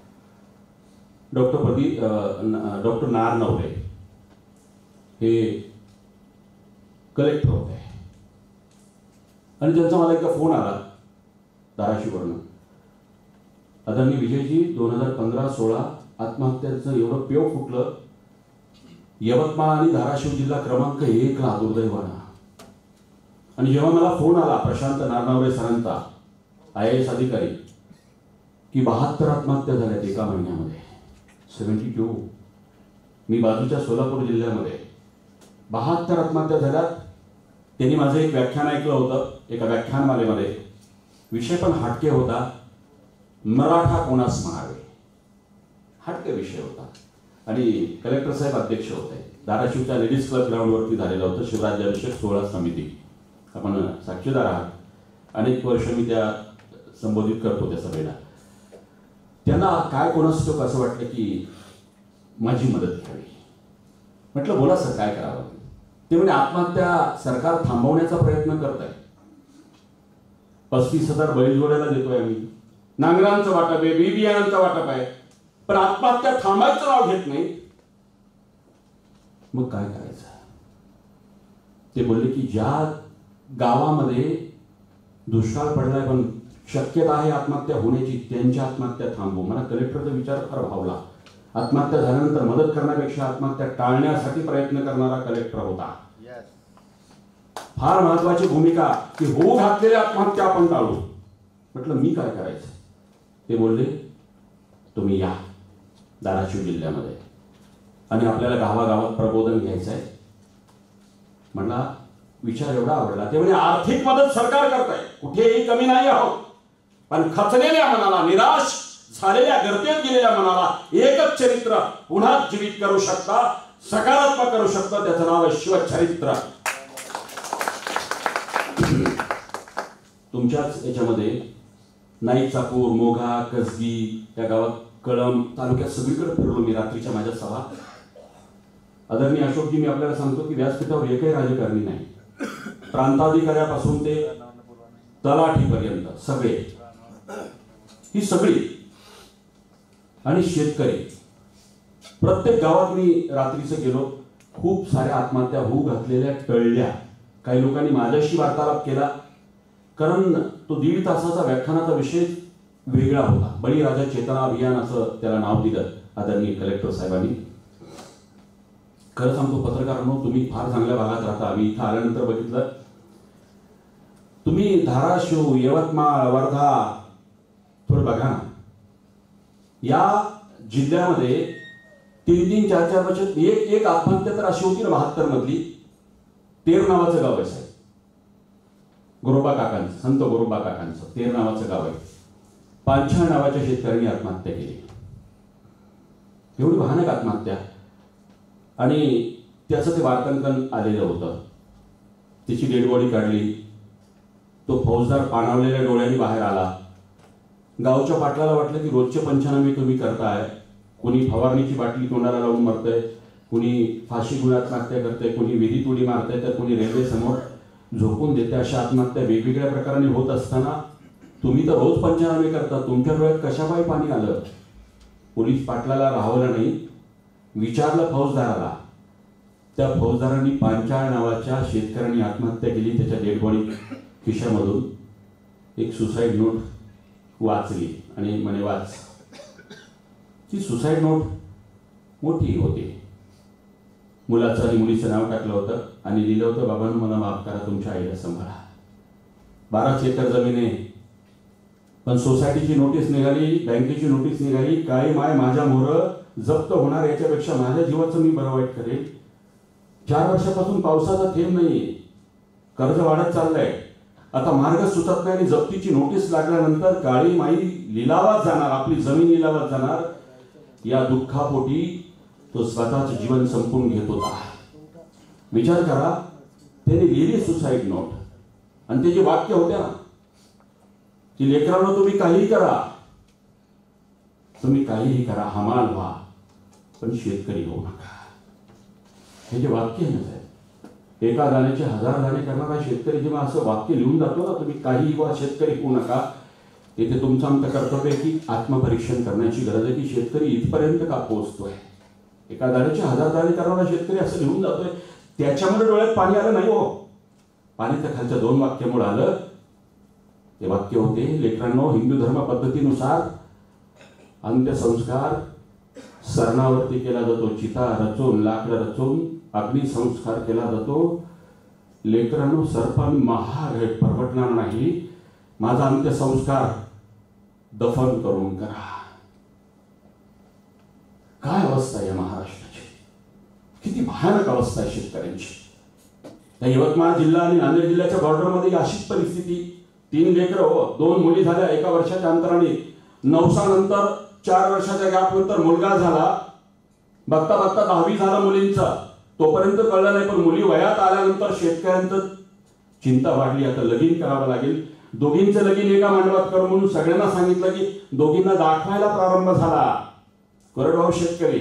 डॉक्टर नारनवरे हे कलेक्टर होते आणि त्यांचा मला एकदा फोन आला धाराशिववरून. आदरणीय विजयजी, 2015-16 आत्महत्यांचं एवढं पेव फुटलं. यवतमाळ आणि धाराशिव जिल्हा क्रमांक 1 ला दुर्दैवानं. आणि जेव्हा मला फोन आला प्रशांत नारनवरे सरांचा, IAS अधिकारी, की 72 आत्महत्या झाल्यात एका महिन्यामध्ये, 72. मी बाजूच्या सोलापूर जिल्ह्यामध्ये 72 आत्महत्या झाल्यात. त्यांनी माझं एक व्याख्यान ऐकलं होतं एका व्याख्यानमालेमध्ये. विषय पण हटके होता, मराठा कोणास म्हणावे, हटके विषय होता. आणि कलेक्टर साहेब अध्यक्ष होते. धाराशिवच्या लेडीज क्लब ग्राउंडवरती झालेलं होतं शिवराज्याभिषेक सोहळा समिती. आपण साक्षीदार आहात. अनेक वर्ष मी त्या संबोधित करतो त्या सभेला. त्यांना काय कोणास ठाऊक असं वाटलं की माझी मदत घ्यावी. म्हटलं बोला सर काय करावं. ते म्हणजे आत्महत्या सरकार थांबवण्याचा प्रयत्न करत आहे. 35,000 बैलजोड्याला देतोय आम्ही, नांगरांचं वाटप आहे, बी बियाणांचं वाटप आहे, पण आत्महत्या थांबायचं नाव घेत नाही. मग काय करायचं. ते बोलले की ज्या गावामध्ये दुष्काळ पडलाय पण शक्यता आहे आत्महत्या होण्याची, त्यांच्या आत्महत्या थांबवू. मला कलेक्टरचा विचार फार भावला. आत्महत्या झाल्यानंतर मदत करण्यापेक्षा आत्महत्या टाळण्यासाठी प्रयत्न करणारा कलेक्टर होता. फार महत्वाची भूमिका की होऊ घातलेल्या आत्महत्या आपण टाळू. म्हटलं मी काय करायचं. ते बोलले तुम्ही या धाराशिव जिल्ह्यामध्ये आणि आपल्याला गावागावात प्रबोधन घ्यायचं आहे. म्हणला विचार एवढा आवडला. ते म्हणजे आर्थिक मदत सरकार करत आहे, कुठेही कमी नाही आहोत, पण खचलेल्या मनाला, निराश झालेल्या, गर्तेत गेलेल्या मनाला एकच चरित्र पुन्हा जीवित करू शकता, सकारात्मक करू शकता, त्याचं नाव आहे शिवचरित्र. तुमच्याच याच्यामध्ये नाईक चाकूर, मोघा, कसगी या गावात, कळंब तालुक्यात सगळीकडे फिरलो मी रात्रीच्या माझ्या सभा. आदरणीय अशोकजी, मी आपल्याला सांगतो की व्यासपीठावर एकही राजकारणी नाही. प्रांताधिकाऱ्यापासून ते तलाठीपर्यंत सगळे, ही सगळी, आणि शेतकरी. प्रत्येक गावात मी रात्रीचं गेलो. खूप साऱ्या आत्महत्या होऊ घातलेल्या टळल्या. काही लोकांनी माझ्याशी वार्तालाप केला, कारण तो 1.5 तासाचा व्याख्यानाचा विषय वेगळा होता. बळीराजा चेतना अभियान असं त्याला नाव दिलं आदरणीय कलेक्टर साहेबांनी. खरं सांगतो पत्रकारांनो, तुम्ही फार चांगल्या भागात राहता. आम्ही इथं आल्यानंतर बघितलं, तुम्ही धाराशिव, यवतमाळ, वर्धा थोडं बघा ना. या जिल्ह्यामध्ये 3-3, 4-4 वर्ष एक आत्महत्या तर अशी होती ना 72 मधली. तेर नावाचं गाव आहे साहेब, गोरोबा काकांचं, संत गोरोबा काकांचं तेर नावाचं गाव आहे. 5 नावाच्या शेतकऱ्यांनी आत्महत्या केली. एवढी भयानक आत्महत्या. आणि त्याचं ते वार्तांकन आलेलं होतं. त्याची डेड बॉडी काढली. तो फौजदार पाणावलेल्या डोळ्यांनी बाहेर आला. गावच्या पाटलाला वाटलं की रोजचे पंचनामे तुम्ही करताय. कोणी फवारणीची बाटली तोंडाला लावून मरतंय, कुणी फाशी घेऊन आत्महत्या करतंय, कुणी विहिरीत उडी मारतंय, तर कुणी रेल्वे समोर झोपून देते. अशा आत्महत्या वेगवेगळ्या प्रकाराने होत असताना तुम्ही तर रोज पंचनामे करता, तुमच्या डोळ्यात कशापायी पाणी आलं. पोलीस पाटलाला राहवलं नाही, विचारलं फौजदाराला. त्या फौजदारांनी 5 नावाच्या शेतकऱ्यांनी आत्महत्या केली. त्याच्या डेड बॉडी खिशामधून एक सुसाईड नोट वाचली आणि म्हणे वाच. ती सुसाईड नोट मोठी होती. मुलाचं आणि मुलीचं नाव टाकलं होतं आणि लिहिलं होतं, बाबांनो मला माफ करा, तुमच्या आईला सांभाळा. 12 एकर जमीन आहे, पण सोसायटीची नोटीस निघाली, बँकेची नोटीस निघाली. काय माय माझ्या मोहर जप्त होणार, याच्यापेक्षा माझ्या जीवाचं मी बरं वाईट करेल. 4 वर्षापासून पावसाचा थेंब नाहीये, कर्ज वाढत चाललंय. आता मार्ग सुचत नाही आणि जप्तीची नोटीस लागल्यानंतर काळी माई लिलावात जाणार, आपली जमीन लिलावात जाणार. या दुःखापोटी तो स्वतःचं जीवन संपून घेत होता. विचार करा, त्याने लिहिली सुसाईड नोट आणि त्याची वाक्य होत्या की लेकरांनो तुम्ही काहीही करा, तुम्ही काहीही करा, हमाल व्हा, पण शेतकरी होऊ नका. हे जे वाक्य आहे ना साहेब, एका दाण्याचे 1000 दाणे करणारा शेतकरी जेव्हा असं वाक्य लिहून जातो ना, तुम्ही काहीही व्हा, शेतकरी होऊ नका, इथे तुमचं आमचं कर्तव्य आहे की आत्मपरीक्षण करण्याची गरज आहे की शेतकरी इथपर्यंत का पोहोचतोय. एका दाण्याचे 1000 दाणे करणारा शेतकरी असं लिहून जातोय, त्याच्यामुळे डोळ्यात पाणी आलं नाही. हो, पाणी त्या खालच्या 2 वाक्यामुळे आलं. ते वाक्य होते, लेकरांनो हिंदू धर्म पद्धतीनुसार अंत्यसंस्कार सरणावरती केला जातो. चिता रचून, लाकडं रचून अग्निसंस्कार केला जातो. लेकरांनो सर्पान महाग आहे, परवडणार नाही. माझा अंत्यसंस्कार दफन करून करा. काय अवस्था आहे महाराष्ट्राची. किती भयानक अवस्था आहे शेतकऱ्यांची. त्या यवतमाळ जिल्हा आणि नांदेड जिल्ह्याच्या बॉर्डरमध्ये अशीच परिस्थिती. 3 लेकरं, 2 मुली झाल्या 1 वर्षाच्या अंतराने. नवसानंतर 4 वर्षाच्या गॅप नंतर मुलगा झाला. बघता बघता 10वी झाला मुलींचा. तोपर्यंत कळलं नाही, पण मुली वयात आल्यानंतर शेतकऱ्यांचं चिंता वाढली. आता लगीन करावं लागेल. दोघींचं लगीन एका मांडवात कर म्हणून सगळ्यांना सांगितलं की दोघींना दाखवायला प्रारंभ झाला. कोरडवाहू शेतकरी,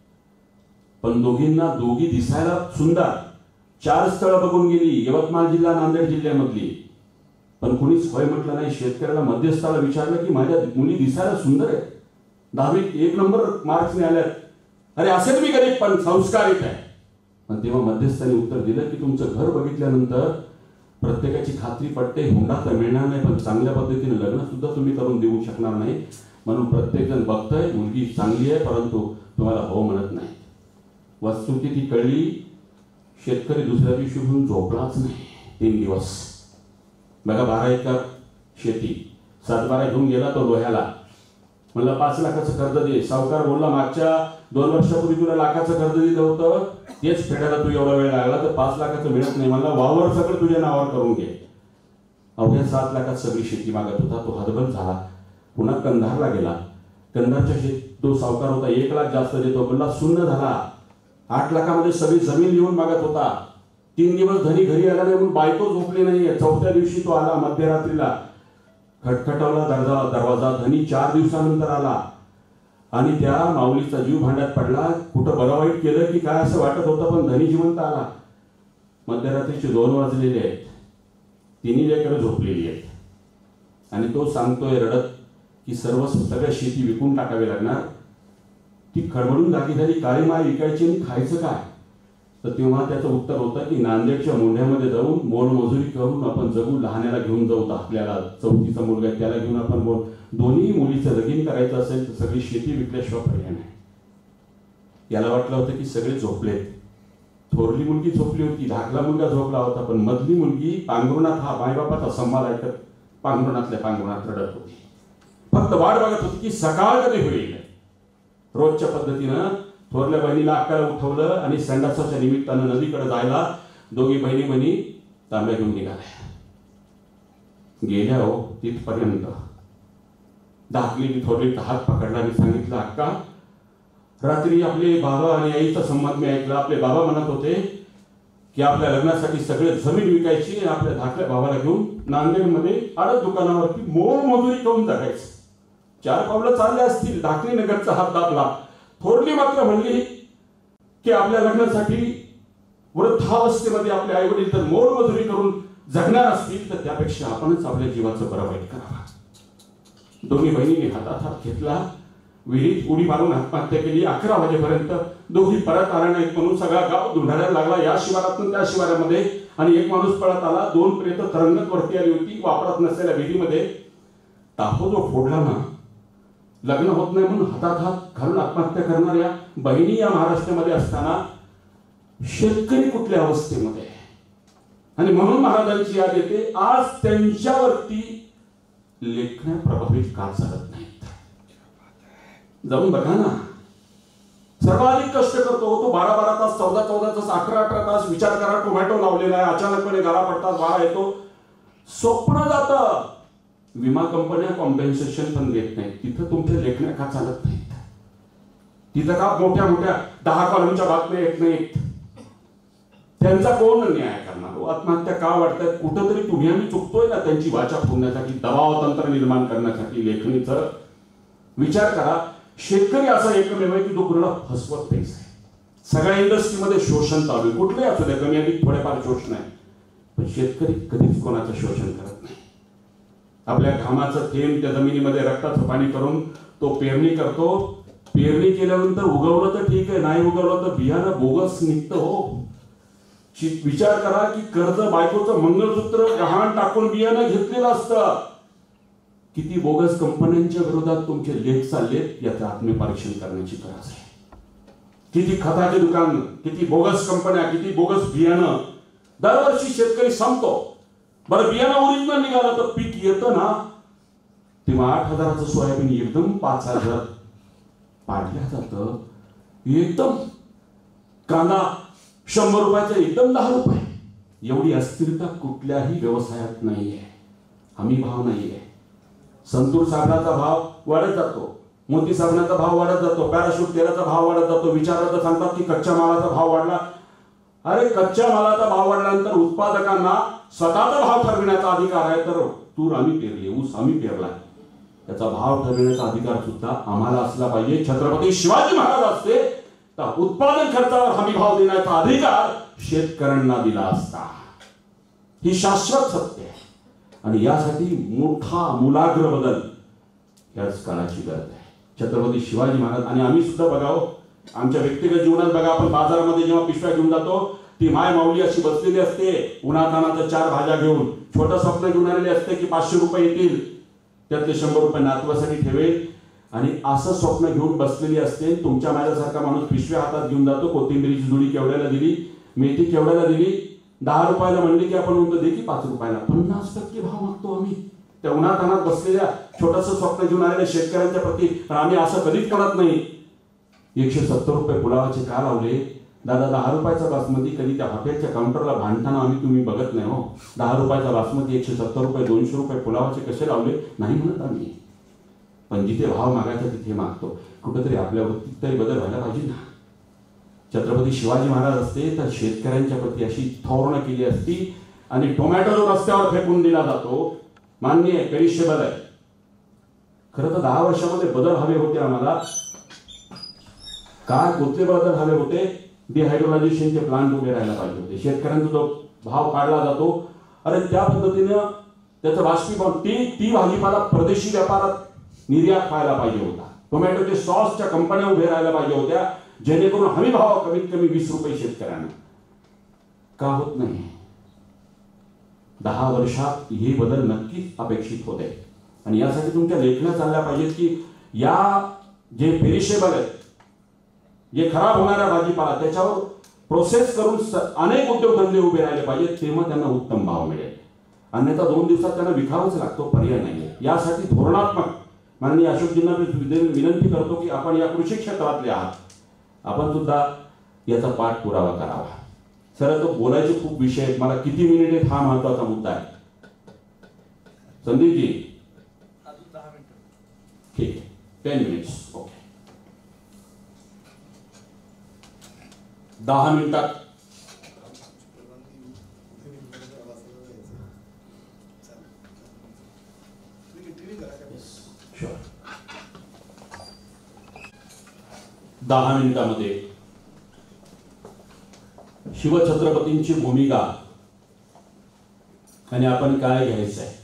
पण दोघी दिसायला सुंदर. 4 स्थळं बघून गेली यवतमाळ जिल्हा नांदेड जिल्ह्यामधली, पण कुणीच होय म्हटलं नाही. शेतकऱ्याला मध्यस्थाला विचारलं की माझ्या मुली दिसायला सुंदर आहेत, 10वीत 1 नंबर मार्क्स मिळाल्यात, अरे असेल मी गरीब पण संस्कारित आहे. पण तेव्हा मध्यस्थाने उत्तर दिलं की तुमचं घर बघितल्यानंतर प्रत्येकाची खात्री पटते, हुंडा तर मिळणार नाही, पण चांगल्या पद्धतीने लग्न सुद्धा तुम्ही करून देऊ शकणार नाही. म्हणून प्रत्येक जण बघतोय मुलगी चांगली आहे, परंतु तुम्हाला हो म्हणत नाही. वस्तुस्थिती कळली. शेतकरी दुसऱ्या दिवशी उठून झोपलाच नाही 3 दिवस. बघा 12 एकर शेती, 7-12 घेऊन गेला तो लोह्याला. म्हणलं 5 लाखाचं कर्ज दे. सावकार बोलला मागच्या 2 वर्षापूर्वी तुला लाखाचं कर्ज दिलं होतं, तेच फेडायला तू एवढा वेळ लागला, तर 5 लाखाचं मिळत नाही. म्हणला वावर सगळं तुझ्या नावावर करून घे. अवघ्या 7 लाखात सगळी शेती मागत होता. तो हतबल झाला. पुन्हा कंधारला गेला. कंधारच्या तो सावकार होता 1 लाख जास्त देतो, बोलला शून्य झाला. 8 लाखामध्ये सगळी जमीन लिहून मागत होता. 3 दिवस धनी घरी आला नाही म्हणून बायको झोपली नाही. 4थ्या दिवशी तो आला मध्यरात्रीला. खटखटवला दरवाजा. धनी 4 दिवसानंतर आला आणि त्या माऊलीचा जीव भांड्यात पडला. कुठं बरं वाईट केलं की काय असं वाटत होतं, पण धनी जिवंत आला. मध्यरात्रीचे 2 वाजलेले आहेत. 3 लेकरं झोपलेली आहेत आणि तो सांगतोय रडत की सगळ्या शेती विकून टाकावी लागणार. ती खडबडून जागी झाली. काळी माय विकायची आणि खायचं काय? तर तेव्हा त्याचं उत्तर होतं की नांदेडच्या मोंढ्यामध्ये जाऊन मोलमजुरी करून आपण जगू. लहाण्याला घेऊन जाऊ, आपल्याला 4थीचा मुलगा आहे त्याला घेऊन आपण दोन्ही मुलीचं लगीन करायचं असेल तर सगळी शेती विकल्याशिवाय पर्याय नाही. याला वाटलं होतं की सगळे झोपलेत. थोरली मुलगी झोपली होती, धाकला मुलगा झोपला होता, पण मधली मुलगी पांघरुणात, हा मायबापाचा संवाद ऐकत पांघरुणातल्या पांघरुणात रडत होती. फक्त वाट बघत होती की सकाळ कधी होईल. रोजच्या पद्धतीनं थोरल्या बहिणीला अक्काला उठवलं आणि संडासाच्या निमित्तानं नदीकडे जायला दोघी बहिणी तांब्या घेऊन निघाल्या. गेल्या हो तिथपर्यंत धाकली थोरली हात पकडला आणि सांगितलं, अक्का रात्री आपले बाबा आणि आईचा संवाद मी ऐकला. आपले बाबा म्हणत होते की आपल्या लग्नासाठी सगळे जमीन विकायची आणि आपल्या धाकल्या भावाला घेऊन नांदेडमध्ये आडत दुकानावरती मोलमजुरी करून जगायचं. 4 पावलं चालले असतील. धाकली नगरचा हात दाबला. थोरली मात्र म्हणली की आपल्या लग्नासाठी वृद्धावस्थेमध्ये आपले आई वडील तर मोलमजुरी करून जगणार असतील तर त्यापेक्षा आपणच आपल्या जीवाचं बरं वाईट करावं. दोन्ही बहिणींनी हातात हात घेतला. विहिरीत उडी मारून आत्महत्या केली. 11 वाजेपर्यंत दोघी परत आल्या नाहीत म्हणून सगळा गाव धुंडाळायला लागला. या शिवारातून त्या शिवारामध्ये आणि एक माणूस पळत आला. 2 प्रेत तरंगत वरती आली होती. वापरत नसलेल्या विहिरीमध्ये टापो जो फोडला ना, लग्न होत नाही म्हणून हातात हात घालून आत्महत्या करणाऱ्या बहिणी या महाराष्ट्रामध्ये असताना शेतकरी कुठल्या अवस्थेमध्ये. आणि म्हणून महाराजांची याद येते, आज त्यांच्यावरती लेखण्या प्रभावित का चालत नाहीत. जाऊन बघा ना, सर्वाधिक कष्ट करतो तो 12-12 तास, 14-14 तास, 18-18 तास. विचार करा, टोमॅटो लावलेला आहे, अचानकपणे गारा पडतात, वारा येतो, स्वप्न जातं. विमा कंपन्या कॉम्पेन्सेशन पण देत नाहीत. तिथं तुमच्या लेखण्या का चालत नाहीत? तिथं का मोठ्या मोठ्या 10 कॉलमच्या बातम्या येत नाहीत? त्यांचा कोण न्याय करणार? आत्महत्या का वाढतात? कुठंतरी तुम्ही आम्ही चुकतोय ना त्यांची वाचा फोडण्यासाठी, दबाव तंत्र निर्माण करण्यासाठी लेखणीचं. विचार करा, शेतकरी असा एकमेव आहे की जो कुणाला फसवत नाही. सगळ्या इंडस्ट्रीमध्ये शोषण चालू आहे, कुठलंही असू द्या, कमी अधिक थोडेफार शोषण आहे, पण शेतकरी कधीच कोणाचं शोषण करत नाही. आपल्या घामाचं थेंब त्या जमिनीमध्ये रक्ताचं पाणी करून तो पेरणी करतो. पेरणी केल्यानंतर उगवलं तर ठीक आहे, नाही उगवलं तर बियाणं बोगस निघतं. हो, विचार करा की कर्ज, बायकोचं मंगळसूत्र गहाण टाकून बियाणं घेतलेलं असतं. किती बोगस कंपन्यांच्या विरोधात तुमचे लेख चाललेत याचं आत्मपरीक्षण करण्याची गरज आहे. किती खताचे दुकान, किती बोगस कंपन्या, किती बोगस बियाणं. दरवर्षी शेतकरी संपतो. बरं, बियाणं ओरिजिनल निघालं तर पीक येतं ना, तेव्हा 8,000चं सोयाबीन एकदम 5,000 पाडल्या जातं. एकदम कांदा 100 रुपयाचा एकदम 10 रुपये. एवढी अस्थिरता कुठल्याही व्यवसायात नाहीये. हमी भाव नाहीये. संतूर साबणाचा भाव वाढत जातो, मोती साबणाचा भाव वाढत जातो, पॅराशूट तेलाचा भाव वाढत जातो. विचारलं तर सांगतात की कच्च्या मालाचा भाव वाढला. अरे कच्च्या मालाचा भाव वाढल्यानंतर उत्पादकांना स्वतःचा भाव ठरविण्याचा अधिकार आहे. तर तूर आम्ही पेरली, ऊस आम्ही पेरलाय, त्याचा भाव ठरविण्याचा अधिकार सुद्धा आम्हाला असला पाहिजे. छत्रपती शिवाजी महाराज असते तर उत्पादन खर्चावर हमी भाव देण्याचा अधिकार शेतकऱ्यांना दिला असता. ही शाश्वत सत्य आहे आणि यासाठी मोठा मूलाग्र बदल याच काळाची गरज आहे. छत्रपती शिवाजी महाराज आणि आम्ही सुद्धा बघावं, आमच्या व्यक्तिगत जीवनात बघा, आपण बाजारामध्ये जेव्हा पिशव्या घेऊन जातो ती माय माऊली अशी बसलेली असते उन्हातानाचं 4 भाज्या घेऊन. छोटं स्वप्न घेऊन आलेले असते की 500 रुपये येतील, त्यातले 100 रुपये नातवासाठी ठेवेल आणि असं स्वप्न घेऊन बसलेली असते. तुमच्या माझ्यासारखा माणूस पिशव्या हातात घेऊन जातो. कोथिंबीरीची जुडी केवढ्याला दिली, मेथी केवढ्याला दिली, 10 रुपयाला म्हणली की आपण म्हणतो दे की 5 रुपयाला. 50% भाव मागतो आम्ही त्या उन्हातानात बसलेल्या छोटंसं स्वप्न घेऊन आलेल्या शेतकऱ्यांच्या प्रती. पण आम्ही असं कधीच करत नाही. 170 रुपये पुलावाचे का लावले दादा? 10 रुपयाचा बासमती कधी त्या हॉटेलच्या काउंटरला भांडताना आम्ही तुम्ही बघत नाही हो. 10 रुपयाचा बासमती 170 रुपये 200 रुपये पुलावाचे कसे लावले नाही म्हणत आम्ही. पण जिथे भाव मागायचा तिथे मागतो. कुठेतरी आपल्या वृत्तीत तरी बदल व्हायला पाहिजे ना. छत्रपती शिवाजी महाराज असते तर शेतकऱ्यांच्या प्रती अशी धोरणं केली असती. आणि टोमॅटो जो रस्त्यावर फेकून दिला जातो, मान्य आहे पेरिशेबल आहे, खरं तर 10 वर्षामध्ये बदल हवे होते आम्हाला. काय कुठले बदल हवे होते? डिहायड्रोलायझेशनचे प्लांट उभे राहायला पाहिजे होते. शेतकऱ्यांचा जो भाव काढला जातो, अरे त्या पद्धतीनं त्याचं बाष्पीभवन ती भाजीपाला परदेशी व्यापारात निर्यात व्हायला पाहिजे होता. टोमॅटोचे सॉसच्या कंपन्या उभे राहायला पाहिजे होत्या, जेणेकरून हमी भाव कमीत कमी 20 रुपये शेतकऱ्यांना. का होत नाही? 10 वर्षात हे बदल नक्कीच अपेक्षित होते. आणि यासाठी तुमच्या लेखण्या चालल्या पाहिजेत की या जे पेरिशेबल आहेत, जे खराब होणाऱ्या भाजीपाला त्याच्यावर प्रोसेस करून अनेक उद्योगधंदे उभे राहिले पाहिजेत, तेव्हा त्यांना उत्तम भाव मिळेल. अन्यथा 2 दिवसात त्यांना विकावंच लागतो, पर्याय नाही. यासाठी धोरणात्मक माननीय अशोकजींना विनंती करतो की आपण या कृषी क्षेत्रातले आहात, आपण सुद्धा याचा पाठपुरावा करावा. सर तो बोलायचे खूप विषय आहेत, मला किती मिनिट आहेत हा महत्वाचा मुद्दा आहे. संदीपजी 10 मिनिट. ठीक आहे, 10 मिनिट्स. ओके, 10 मिनिटात शुअर 10 मिनिटामध्ये शिवछत्रपतींची भूमिका आणि आपण काय घ्यायचं आहे.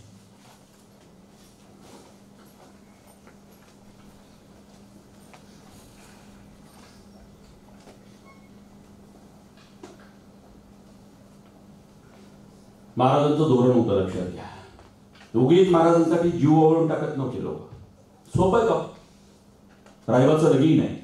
महाराजांचं धोरण होतं, लक्षात घ्या. उगीच महाराजांसाठी जीव ओळून टाकत नव्हते लोक. सोपं आहे का? रायबाचं लगीन आहे,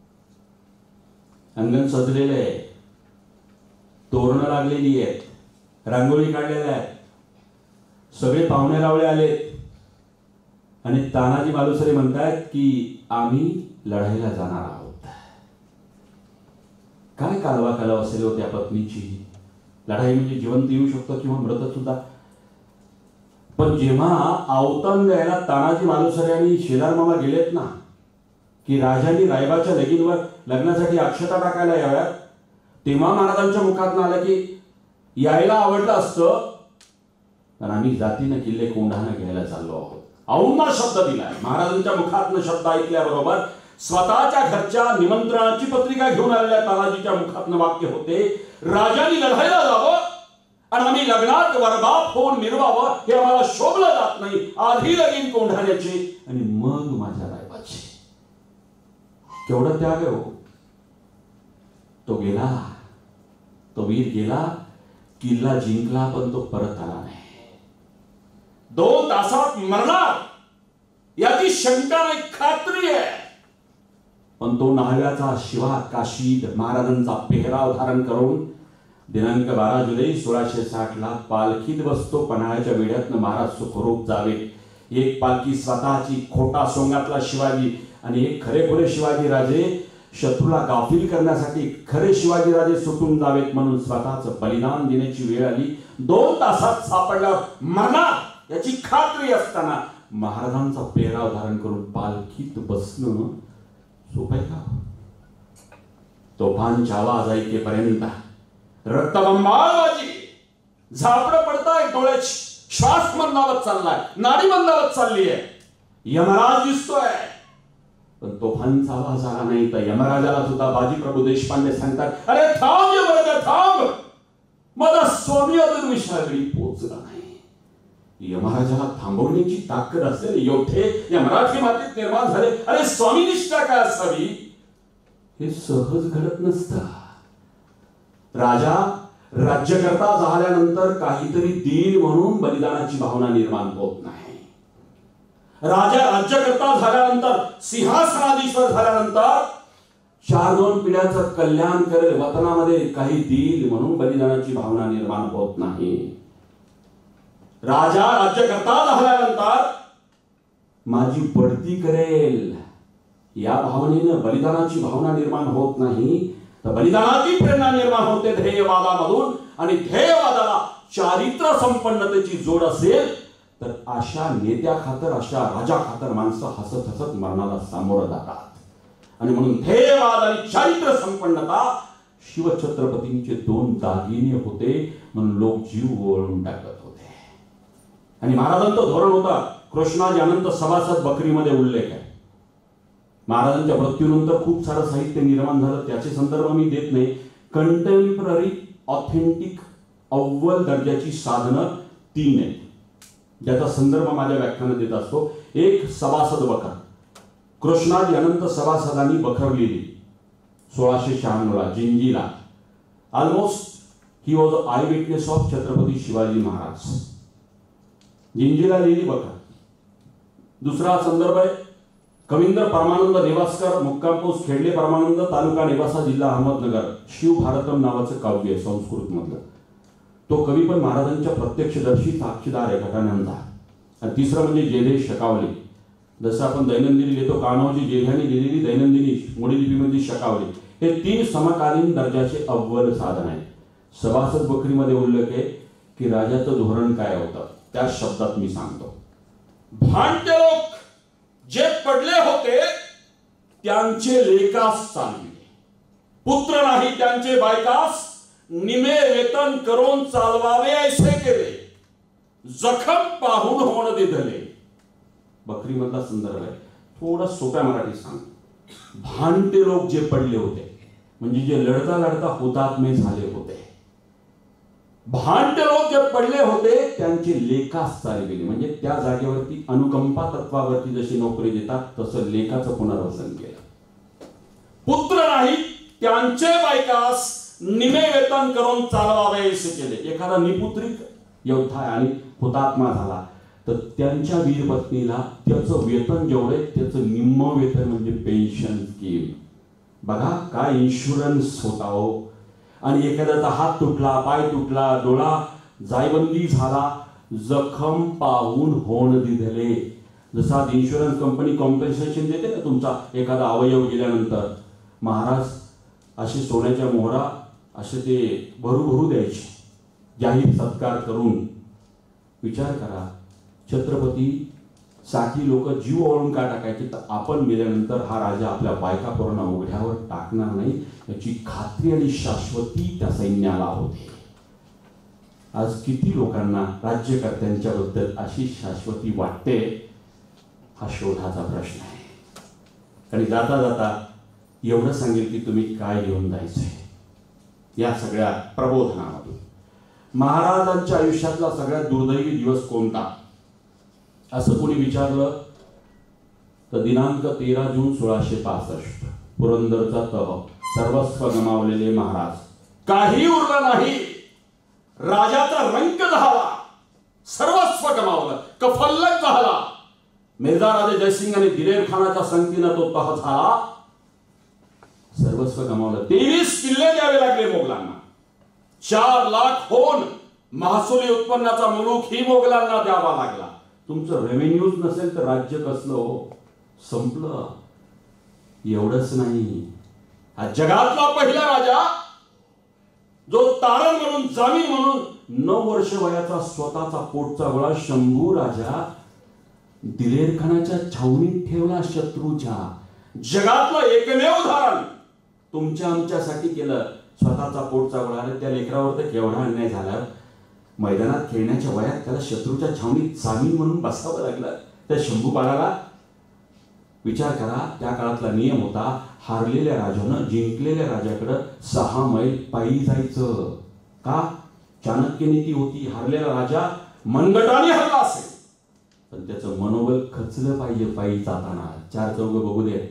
अंगण सजलेलं आहे, तोरणं लागलेली आहेत, रांगोळी काढलेल्या आहेत, सगळे पाहुणे रावळे आलेत आणि तानाजी मालुसरे म्हणतायत की आम्ही लढायला जाणार आहोत. काय कालवा कालव असेल हो त्या पत्नीची. लढाई म्हणजे जिवंत येऊ शकतो किंवा मृत सुद्धा. पण जेव्हा अवतन द्यायला तानाजी मालुसरे आणि शेलार मामा गेलेत ना, की राजांनी रायबाच्या लग्नासाठी अक्षता टाकायला याव्यात, तेव्हा महाराजांच्या मुखातनं आलं की यायला आवडलं असतं पण आम्ही जातीनं किल्ले कोंढाणं घ्यायला चाललो आहोत. औंधा शब्द दिलाय. महाराजांच्या मुखातनं शब्द ऐकल्याबरोबर स्वतःच्या घरच्या निमंत्रणाची पत्रिका घेऊन आलेल्या तानाजीच्या मुखातनं वाक्य होते, राजांनी लढायला जावं आणि आम्ही लग्नात वरबाप होऊन मिरवावं हे आम्हाला शोभलं जात नाही. आधी लगीन कोंढाण्याचे आणि मग माझ्या रायबाचे. केवढा त्याग आहे हो. तो गेला, तो वीर गेला, किल्ला जिंकला पण तो परत आला नाही. 2 तासात मरणार याची शंका नाही, खात्री आहे. पण तो न्हाव्याचा शिवा काशीद महाराजांचा पेहराव धारण करून दिनांक 12 जुलै 1660 पालखीत बसतो. पन्हाळ्याच्या वेढ्यातनं महाराज सुखरूप जावे. एक पालखी स्वतःची, खोटा सोंगातला शिवाजी आणि एक खरेखुरे शिवाजी राजे शत्रूला गाफील करण्यासाठी खरे शिवाजीराजे सुटून जावेत म्हणून स्वतःच बलिदान देण्याची वेळ आली. 2 तासात सापडल्यावर मरणार याची खात्री असताना महाराजांचा पेहराव धारण करून पालखीत बसणं सोपं आहे का? तोफांच्या आवाज ऐकेपर्यंत रक्तबंबाळबाजी झापडं पडताय, डोळ्याची श्वास मंदावत चाललाय, नाडी मंदावत चालली आहे. यमराज दिसतोय, पण तोफांचा आवाज आला नाही. तर यमराजाला सुद्धा बाजीप्रभू देशपांडे सांगतात, अरे थांब यमराजा थांब, माझा स्वामी अजून विषयाकडे पोहोचला नाही. यमराजाला थांबवण्याची ताकद असलेले योद्धे या मराठी मातीत निर्माण झाले. अरे स्वामी निष्ठा काय असावी हे सहज घडत नसतं. राजा राज्यकर्ता झाल्यानंतर काहीतरी देईल म्हणून बलिदानाची भावना निर्माण होत नाही. राजा राज्यकर्ता झाल्यानंतर, सिंहासनाधीश्वर झाल्यानंतर 4-2 पिढ्यांचं कल्याण करेल, वतनामध्ये काही देईल म्हणून बलिदानाची भावना निर्माण होत नाही. राजा राज्यकर्ता झाल्यानंतर माझी बढती करेल या भावनेनं बलिदानाची भावना निर्माण होत नाही. तर बलिदानाची प्रेरणा निर्माण होते ध्येयवादामधून, आणि ध्येयवादाला चारित्र्य संपन्नतेची जोड असेल तर अशा नेत्या खातर, अशा राजा खातर माणसं हसत हसत मरणाला सामोरं जातात. आणि म्हणून ध्येयवाद आणि चारित्र्य संपन्नता शिवछत्रपतींचे 2 दागिने होते म्हणून लोक जीव ओळून टाकत होते. आणि महाराजांचं धोरण होता, कृष्णाजी अनंत सभासद बकरीमध्ये उल्लेख आहे. महाराजांच्या मृत्यूनंतर खूप सारं साहित्य निर्माण झालं, त्याचे संदर्भ मी देत नाही. कंटेम्पररी ऑथेंटिक अव्वल दर्जाची साधनं 3 आहेत, ज्याचा संदर्भ माझ्या व्याख्यानात देत असतो. एक सभासद बकर, कृष्णाजी अनंत सभासदांनी बखरलेली 1696 ला जिंजीला. Almost he was eye witness of Chhatrapati Shivaji Maharaj. जिंजीला लिहिली बकर. दुसरा संदर्भ आहे कवींद्र परमानंद नेवासकर, मुक्काम पोस्ट खेडले परमानंद, तालुका नेवासा, जिल्हा अहमदनगर. शिव भारतम नावाचं काव्य आहे संस्कृत मधलं. तो कवी पण महाराजांच्या प्रत्यक्षदर्शी साक्षीदार आहे घटनांचा. आणि तिसरं म्हणजे जेधे शकावली. जसं आपण दैनंदिनी लिहितो, कान्होजी जेध्याने लिहिलेली दैनंदिनी मोडीलिपीमध्ये शकावली. हे 3 समकालीन दर्जाचे अव्वल साधन आहेत. सभासद बकरीमध्ये उल्लेख आहे की राजाचं धोरण काय होतं, त्या शब्दात मी सांगतो. भांडे लोक जे पडले होते त्यांचे लेकास चालविले, पुत्र नाही त्यांचे बायकास निमे वेतन करून चालवावे ऐसे केले, जखम पाहून होण दिधले. बकरी मधला संदर्भ आहे, थोडा सोप्या मराठीत सांग. भांडे लोक जे पडले होते म्हणजे जे लढता लढता हुतात्मे झाले होते. भांडे लोक जे पडले होते त्यांचे लेखास चालविले, म्हणजे त्या जागेवरती अनुकंपा तत्वावरती जशी नोकरी देतात तसं लेखाचं पुनर्वसन केलं. पुत्र नाही त्यांचे बायकास निमे वेतन करून चालवावे असे केले. एखादा निपुत्रिक योद्धा आणि हुतात्मा झाला तर त्यांच्या वीर पत्नीला त्याचं वेतन जेवढे त्याचं निम्म वेतन म्हणजे पेन्शन स्कीम. बघा काय इन्शुरन्स होता हो. आणि एखाद्याचा हात तुटला, पाय तुटला, डोळा जायबंदी झाला, जखम पाहून होण दिधले. जसा इन्शुरन्स कंपनी कॉम्पेन्सेशन देते ना तुमचा एखादा अवयव गेल्यानंतर, महाराज असे सोन्याच्या मोहरा असे ते भरू द्यायचे जाहीर सत्कार करून. विचार करा, छत्रपती साठी लोक जीव ओळून का टाकायचे, तर आपण मेल्यानंतर हा राजा आपल्या बायका पोरांना उघड्यावर टाकणार नाही याची खात्री आणि शाश्वती त्या सैन्याला होती. आज किती लोकांना राज्यकर्त्यांच्या बद्दल अशी शाश्वती वाटते, हा शोधाचा प्रश्न आहे. आणि जाता जाता एवढं सांगेल की तुम्ही काय घेऊन जायचंय या सगळ्या प्रबोधनामधून. महाराजांच्या आयुष्यातला सगळ्यात दुर्दैवी दिवस कोणता असं कोणी विचारलं तर दिनांक 13 जून 1665 पुरंदरचा तह. सर्वस्व गमावलेले महाराज, काही उरलं नाही. राजाचा रंक झाला, सर्वस्व गमावलं, कफल्लक झाला. मिर्झा राजे जयसिंग आणि दिलेर खानाच्या संगतीनं तो तह झाला, सर्वस्व गमावलं. 23 किल्ले द्यावे लागले मोगलांना. 4 लाख होऊन महसुली उत्पन्नाचा मुलूक ही मोगलांना द्यावा लागला. तुमचं रेव्हेन्यूज नसेल तर राज्य कसलं हो, संपलं. एवढंच नाही, हा जगातला पहिला राजा जो तारण म्हणून जामीन म्हणून 9 वर्ष वयाचा स्वतःचा पोटचा गोळा शंभू राजा दिलेर खानाच्या छावणीत ठेवला शत्रूच्या. जगातलं एकमेव उदाहरण तुमच्या आमच्यासाठी केलं. स्वतःचा पोटचा गोळा. त्या लेकरावर तर केवढा अन्याय झाला. मैदानात खेळण्याच्या वयात त्याला शत्रूच्या छावणीत जामीन म्हणून बसावं लागलं. त्या शंभू बाळाला विचार करा, त्या काळातला नियम होता, हारलेल्या राजानं जिंकलेल्या राजाकडे 6 मैल पायी जायचं. का? चाणक्य नीती होती. हारलेला राजा मनगटाने हरला असेल पण त्याचं मनोबल खचलं पाहिजे पायी जाताना. 4 चौघ बघू देत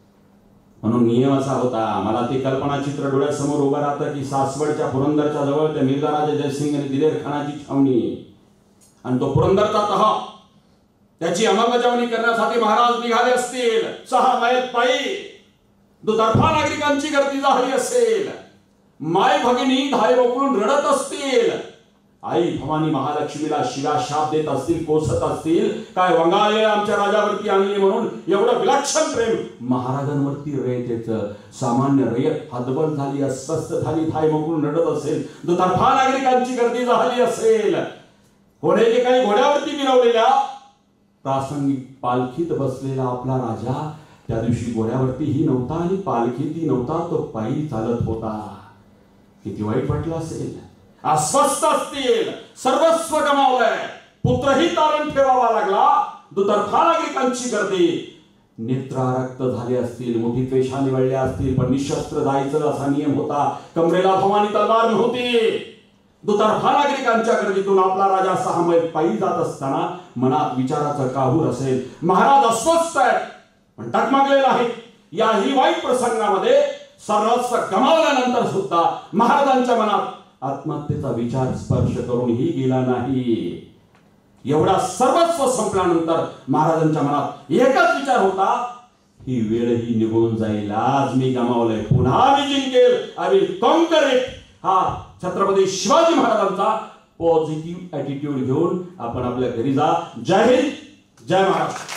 म्हणून नियम असा होता. मला ते कल्पना चित्र डोळ्यासमोर उभं राहतं की सासवडच्या पुरंदरच्या जवळ त्या मिर्झा राजा जयसिंग आणि दिलेर खानाची छावणी आणि तो पुरंदरचा तह त्याची अंमलबजावणी करण्यासाठी महाराज निघाले असतील. 6 मैल पायी. दुतर्फा नागरिकांची गर्दी झाली असेल. माय भगिनी धाय रोखून रडत असतील. आई भवानी महालक्ष्मीला शिवा शाप देत असतील, कोसत असतील. काय वंगाळले आमच्या राजावरती आणले म्हणून एवढं विलक्षण प्रेम महाराजांवरती रयतेचं. सामान्य रयत हतबल झाली, अस्वस्थ झाली, धाय रोखून रडत असेल. दुतर्फा नागरिकांची गर्दी झाली असेल. घोड्याचे काही घोड्यावरती मिरवलेल्या प्रासंगिक पालखीत बसलेला आपला राजा त्या दिवशी घोड्यावरतीही नव्हता आणि पालखीतही नव्हता. तो पायी चालत होता. किती वाईट वाटलं असेल. अस्वस्थ असतील, सर्वस्व गमावलंय, पुत्रही तारण ठेवावा लागला. दुतर्फा नागरिकांची गर्दी. नेत्रारक्त झाले असतील, मुठीत वेशा निवडल्या असतील पण निशस्त्र जायचं असा नियम होता. कमरेला भवानी तलवार नव्हती. दुतर्फा नागरिकांच्या गर्दीतून आपला राजा 6 मैल पायी जात असताना मनात विचाराचं काहूर असेल. महाराज अस्वस्थ आहेत पण टकमकलेला आहे. याही वाईट प्रसंगामध्ये सर्वस्व गमावल्यानंतर सुद्धा महाराजांच्या मनात आत्महत्येचा विचार स्पर्श करूनही गेला नाही. एवढा सर्वस्व संपल्यानंतर महाराजांच्या मनात एकच विचार होता, ही वेळही निघून जाईल. आज मी गमावलंय, पुन्हा मी जिंकेल. I will conquer it. हा छत्रपती शिवाजी महाराजांचा पॉझिटिव्ह ॲटिट्यूड घेऊन आपण आपल्या घरी जा. जय हिंद, जय महाराष्ट्र.